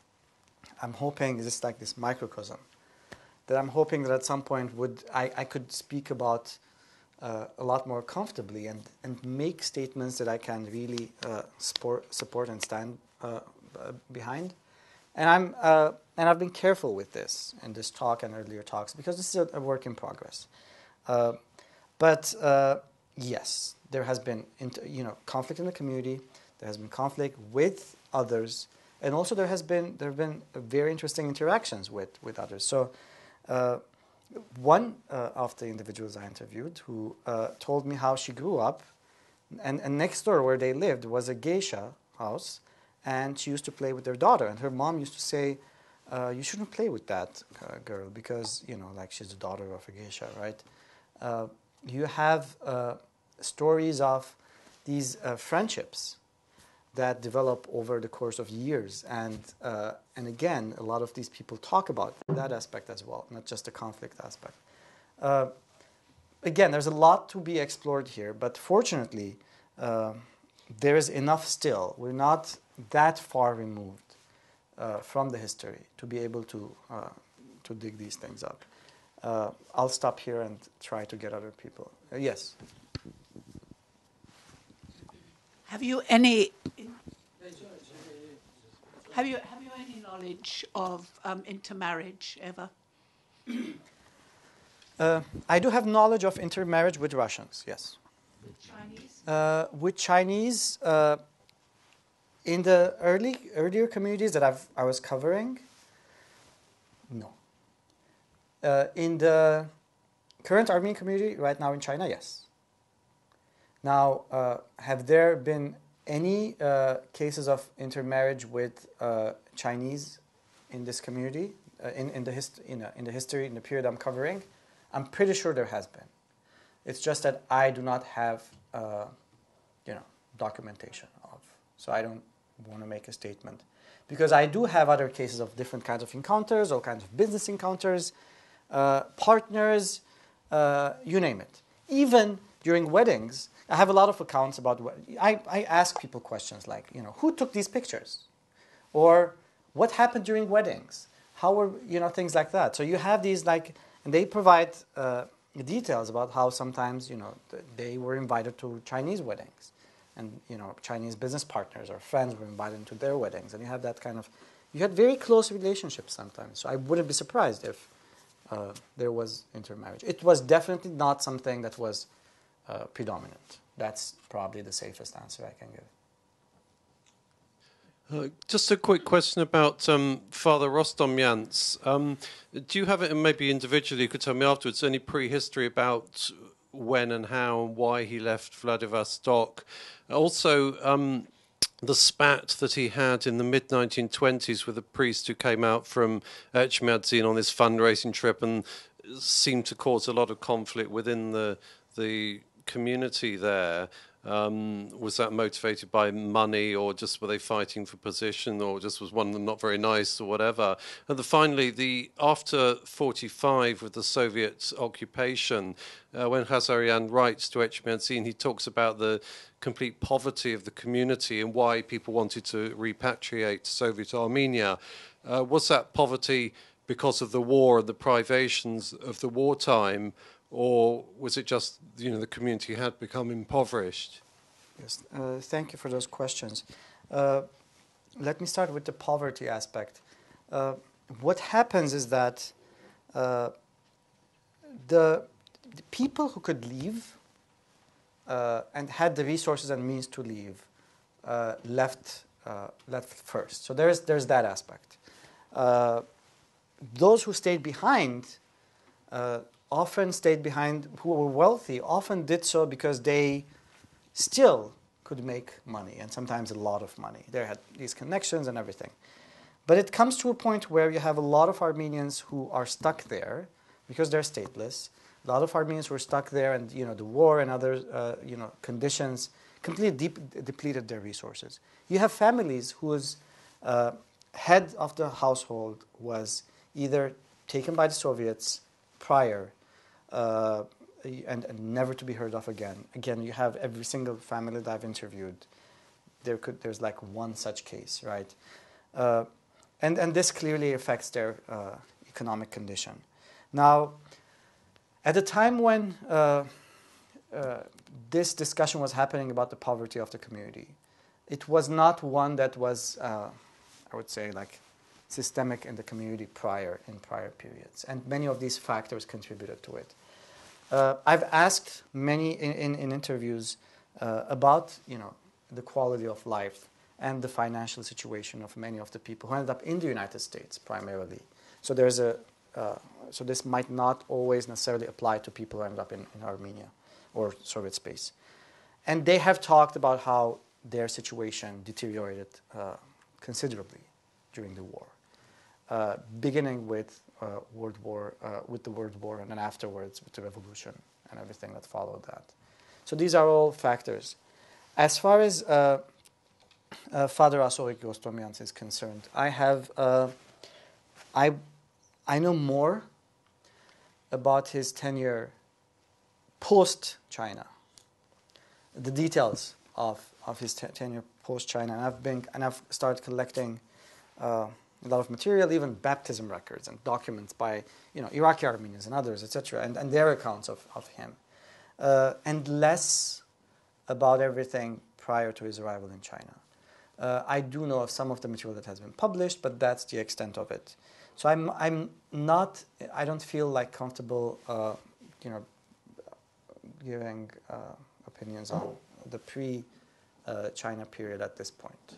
I'm hoping is just like this microcosm, that I'm hoping that at some point would I, I could speak about uh, a lot more comfortably and, and make statements that I can really uh, support, support and stand uh, behind. And I'm uh, and I've been careful with this in this talk and earlier talks because this is a, a work in progress. Uh, but uh, yes, there has been inter, you know conflict in the community. There has been conflict with others, and also there has been there have been very interesting interactions with, with others. So, uh, one uh, of the individuals I interviewed who uh, told me how she grew up, and, and next door where they lived was a geisha house, and she used to play with their daughter, and her mom used to say, uh, "You shouldn't play with that uh, girl because you know, like she's the daughter of a geisha, right?" Uh, you have uh, stories of these uh, friendships that develop over the course of years. And, uh, and again, a lot of these people talk about that aspect as well, not just the conflict aspect. Uh, again, there's a lot to be explored here, but fortunately, uh, there is enough still. We're not that far removed uh, from the history to be able to, uh, to dig these things up. Uh, I'll stop here and try to get other people. Uh, yes? Have you any... Have you, have you any knowledge of um, intermarriage ever? Uh, I do have knowledge of intermarriage with Russians, yes. With Chinese? Uh, with Chinese, uh, in the early earlier communities that I've, I was covering, no. Uh, in the current Armenian community right now in China, yes. Now, uh, have there been any uh, cases of intermarriage with uh, Chinese in this community, uh, in, in, the hist- in, uh, in the history, in the period I'm covering? I'm pretty sure there has been. It's just that I do not have, uh, you know, documentation of. So I don't want to make a statement. Because I do have other cases of different kinds of encounters, all kinds of business encounters, uh, partners, uh, you name it. Even during weddings, I have a lot of accounts about, I, I ask people questions like, you know, who took these pictures? Or what happened during weddings? How were, you know, things like that. So you have these like, and they provide uh, details about how sometimes, you know, th- they were invited to Chinese weddings. And, you know, Chinese business partners or friends were invited to their weddings. And you have that kind of, you had very close relationships sometimes. So I wouldn't be surprised if uh, there was intermarriage. It was definitely not something that was uh, predominant. That's probably the safest answer I can give. Uh, just a quick question about um, Father Rostomyants. Um, do you have it, and maybe individually you could tell me afterwards, any prehistory about when and how and why he left Vladivostok? Also, um, the spat that he had in the mid nineteen twenties with a priest who came out from Echmiadzin on his fundraising trip and seemed to cause a lot of conflict within the the community there. Um, was that motivated by money, or just were they fighting for position, or just was one of them not very nice, or whatever? And the, finally, the after forty-five with the Soviet occupation, uh, when Khanzadian writes to Echmiadzin, he talks about the complete poverty of the community and why people wanted to repatriate Soviet Armenia. Uh, was that poverty because of the war and the privations of the wartime, or was it just, you know, the community had become impoverished? Yes, uh, thank you for those questions. Uh, let me start with the poverty aspect. Uh, what happens is that uh, the, the people who could leave uh, and had the resources and means to leave uh, left uh, left first. So there's there's that aspect. Uh, those who stayed behind. Uh, often stayed behind, who were wealthy, often did so because they still could make money, and sometimes a lot of money. They had these connections and everything. But it comes to a point where you have a lot of Armenians who are stuck there because they're stateless. A lot of Armenians who are stuck there, and you know the war and other uh, you know conditions completely deep, depleted their resources. You have families whose uh, head of the household was either taken by the Soviets prior, uh, and, and never to be heard of again. Again, you have every single family that I've interviewed. There could, there's like one such case, right? Uh, and and this clearly affects their uh, economic condition. Now, at the time when uh, uh, this discussion was happening about the poverty of the community, it was not one that was, uh, I would say, like systemic in the community prior in prior periods, and many of these factors contributed to it. Uh, I've asked many in, in, in interviews uh, about you know the quality of life and the financial situation of many of the people who ended up in the United States primarily. So there's a uh, so this might not always necessarily apply to people who ended up in, in Armenia or Soviet space, and they have talked about how their situation deteriorated uh, considerably during the war. Uh, beginning with uh, World War, uh, with the World War, and then afterwards with the revolution and everything that followed that. So these are all factors. as far as uh, uh, Father Asorik Rostomyans is concerned, I have uh, I I know more about his tenure post-China, the details of of his te- tenure post-China, and I've been and I've started collecting uh, a lot of material, even baptism records and documents by you know Iraqi Armenians and others, et cetera, and, and their accounts of of him, uh, and less about everything prior to his arrival in China. Uh, I do know of some of the material that has been published, but that's the extent of it. So I'm I'm not I don't feel like comfortable uh, you know giving uh, opinions on the pre uh, China period at this point.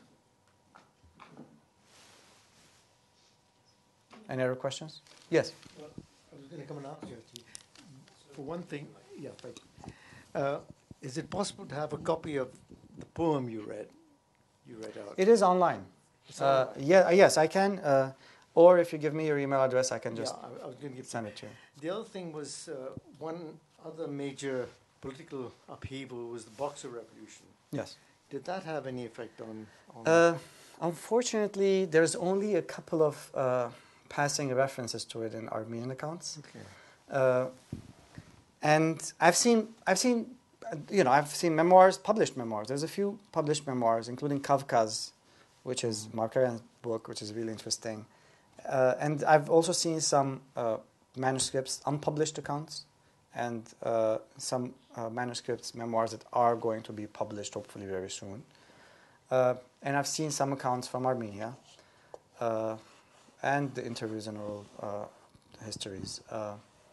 Any other questions? Yes. Well, I was going to come and ask you actually. For one thing, yeah, right. Uh, is it possible to have a copy of the poem you read? You read out. It is online. It's Uh, online. yeah, yes, I can. Uh, or if you give me your email address, I can just yeah, I, I was going to give send it to you. The other thing was uh, one other major political upheaval was the Boxer Revolution. Yes. Did that have any effect on? on Uh, unfortunately, there's only a couple of uh, passing references to it in Armenian accounts. Okay. Uh, and I've seen, I've seen, uh, you know, I've seen memoirs, published memoirs. There's a few published memoirs, including Kavkaz, which is Mark Arian's book, which is really interesting. Uh, and I've also seen some uh, manuscripts, unpublished accounts, and uh, some uh, manuscripts, memoirs that are going to be published hopefully very soon. Uh, and I've seen some accounts from Armenia, uh, and the interviews and oral uh, histories. Uh,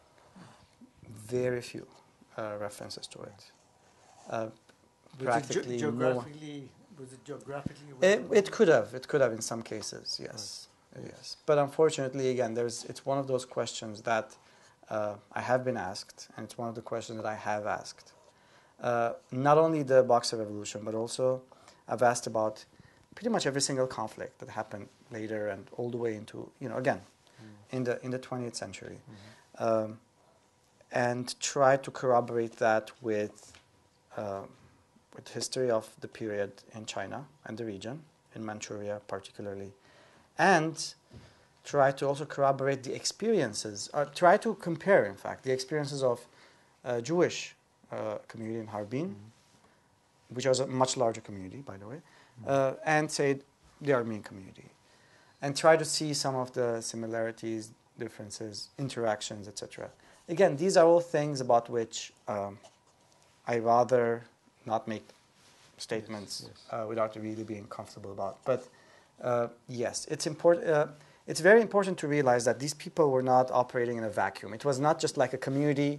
very few uh, references to it. Uh, was practically it ge- no one. geographically? Was it geographically? It, it could have. It could have in some cases. Yes, Right. yes. But unfortunately, again, there's. It's one of those questions that uh, I have been asked, and it's one of the questions that I have asked. Uh, not only the Boxer Revolution, but also I've asked about pretty much every single conflict that happened later and all the way into you know again Mm. in the in the twentieth century, Mhm. um, and try to corroborate that with. Uh, with history of the period in China and the region, in Manchuria particularly, and try to also corroborate the experiences, or try to compare, in fact, the experiences of uh, Jewish uh, community in Harbin, Mm-hmm. which was a much larger community, by the way, uh, and say the Armenian community, and try to see some of the similarities, differences, interactions, et cetera. Again, these are all things about which um, I rather not make statements Yes, yes. Uh, without really being comfortable about. But uh, yes, it's important. Uh, it's very important to realize that these people were not operating in a vacuum. It was not just like a community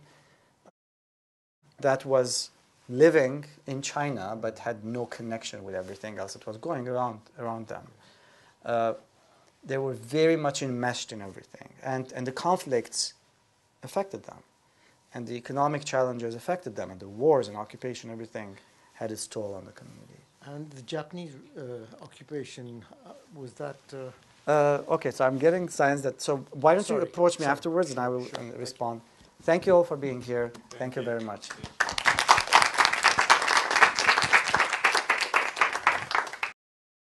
that was living in China but had no connection with everything else that was going around around them. Uh, they were very much enmeshed in everything, and and the conflicts affected them. And the economic challenges affected them, and the wars and occupation, everything had its toll on the community. And the Japanese uh, occupation, uh, was that... Uh, Uh, okay, so I'm getting signs that, so why don't Sorry, you approach me sorry. afterwards and I will Sure, uh, thank you. respond. Thank you all for being here. Thank, Thank you you. very much. Thank you.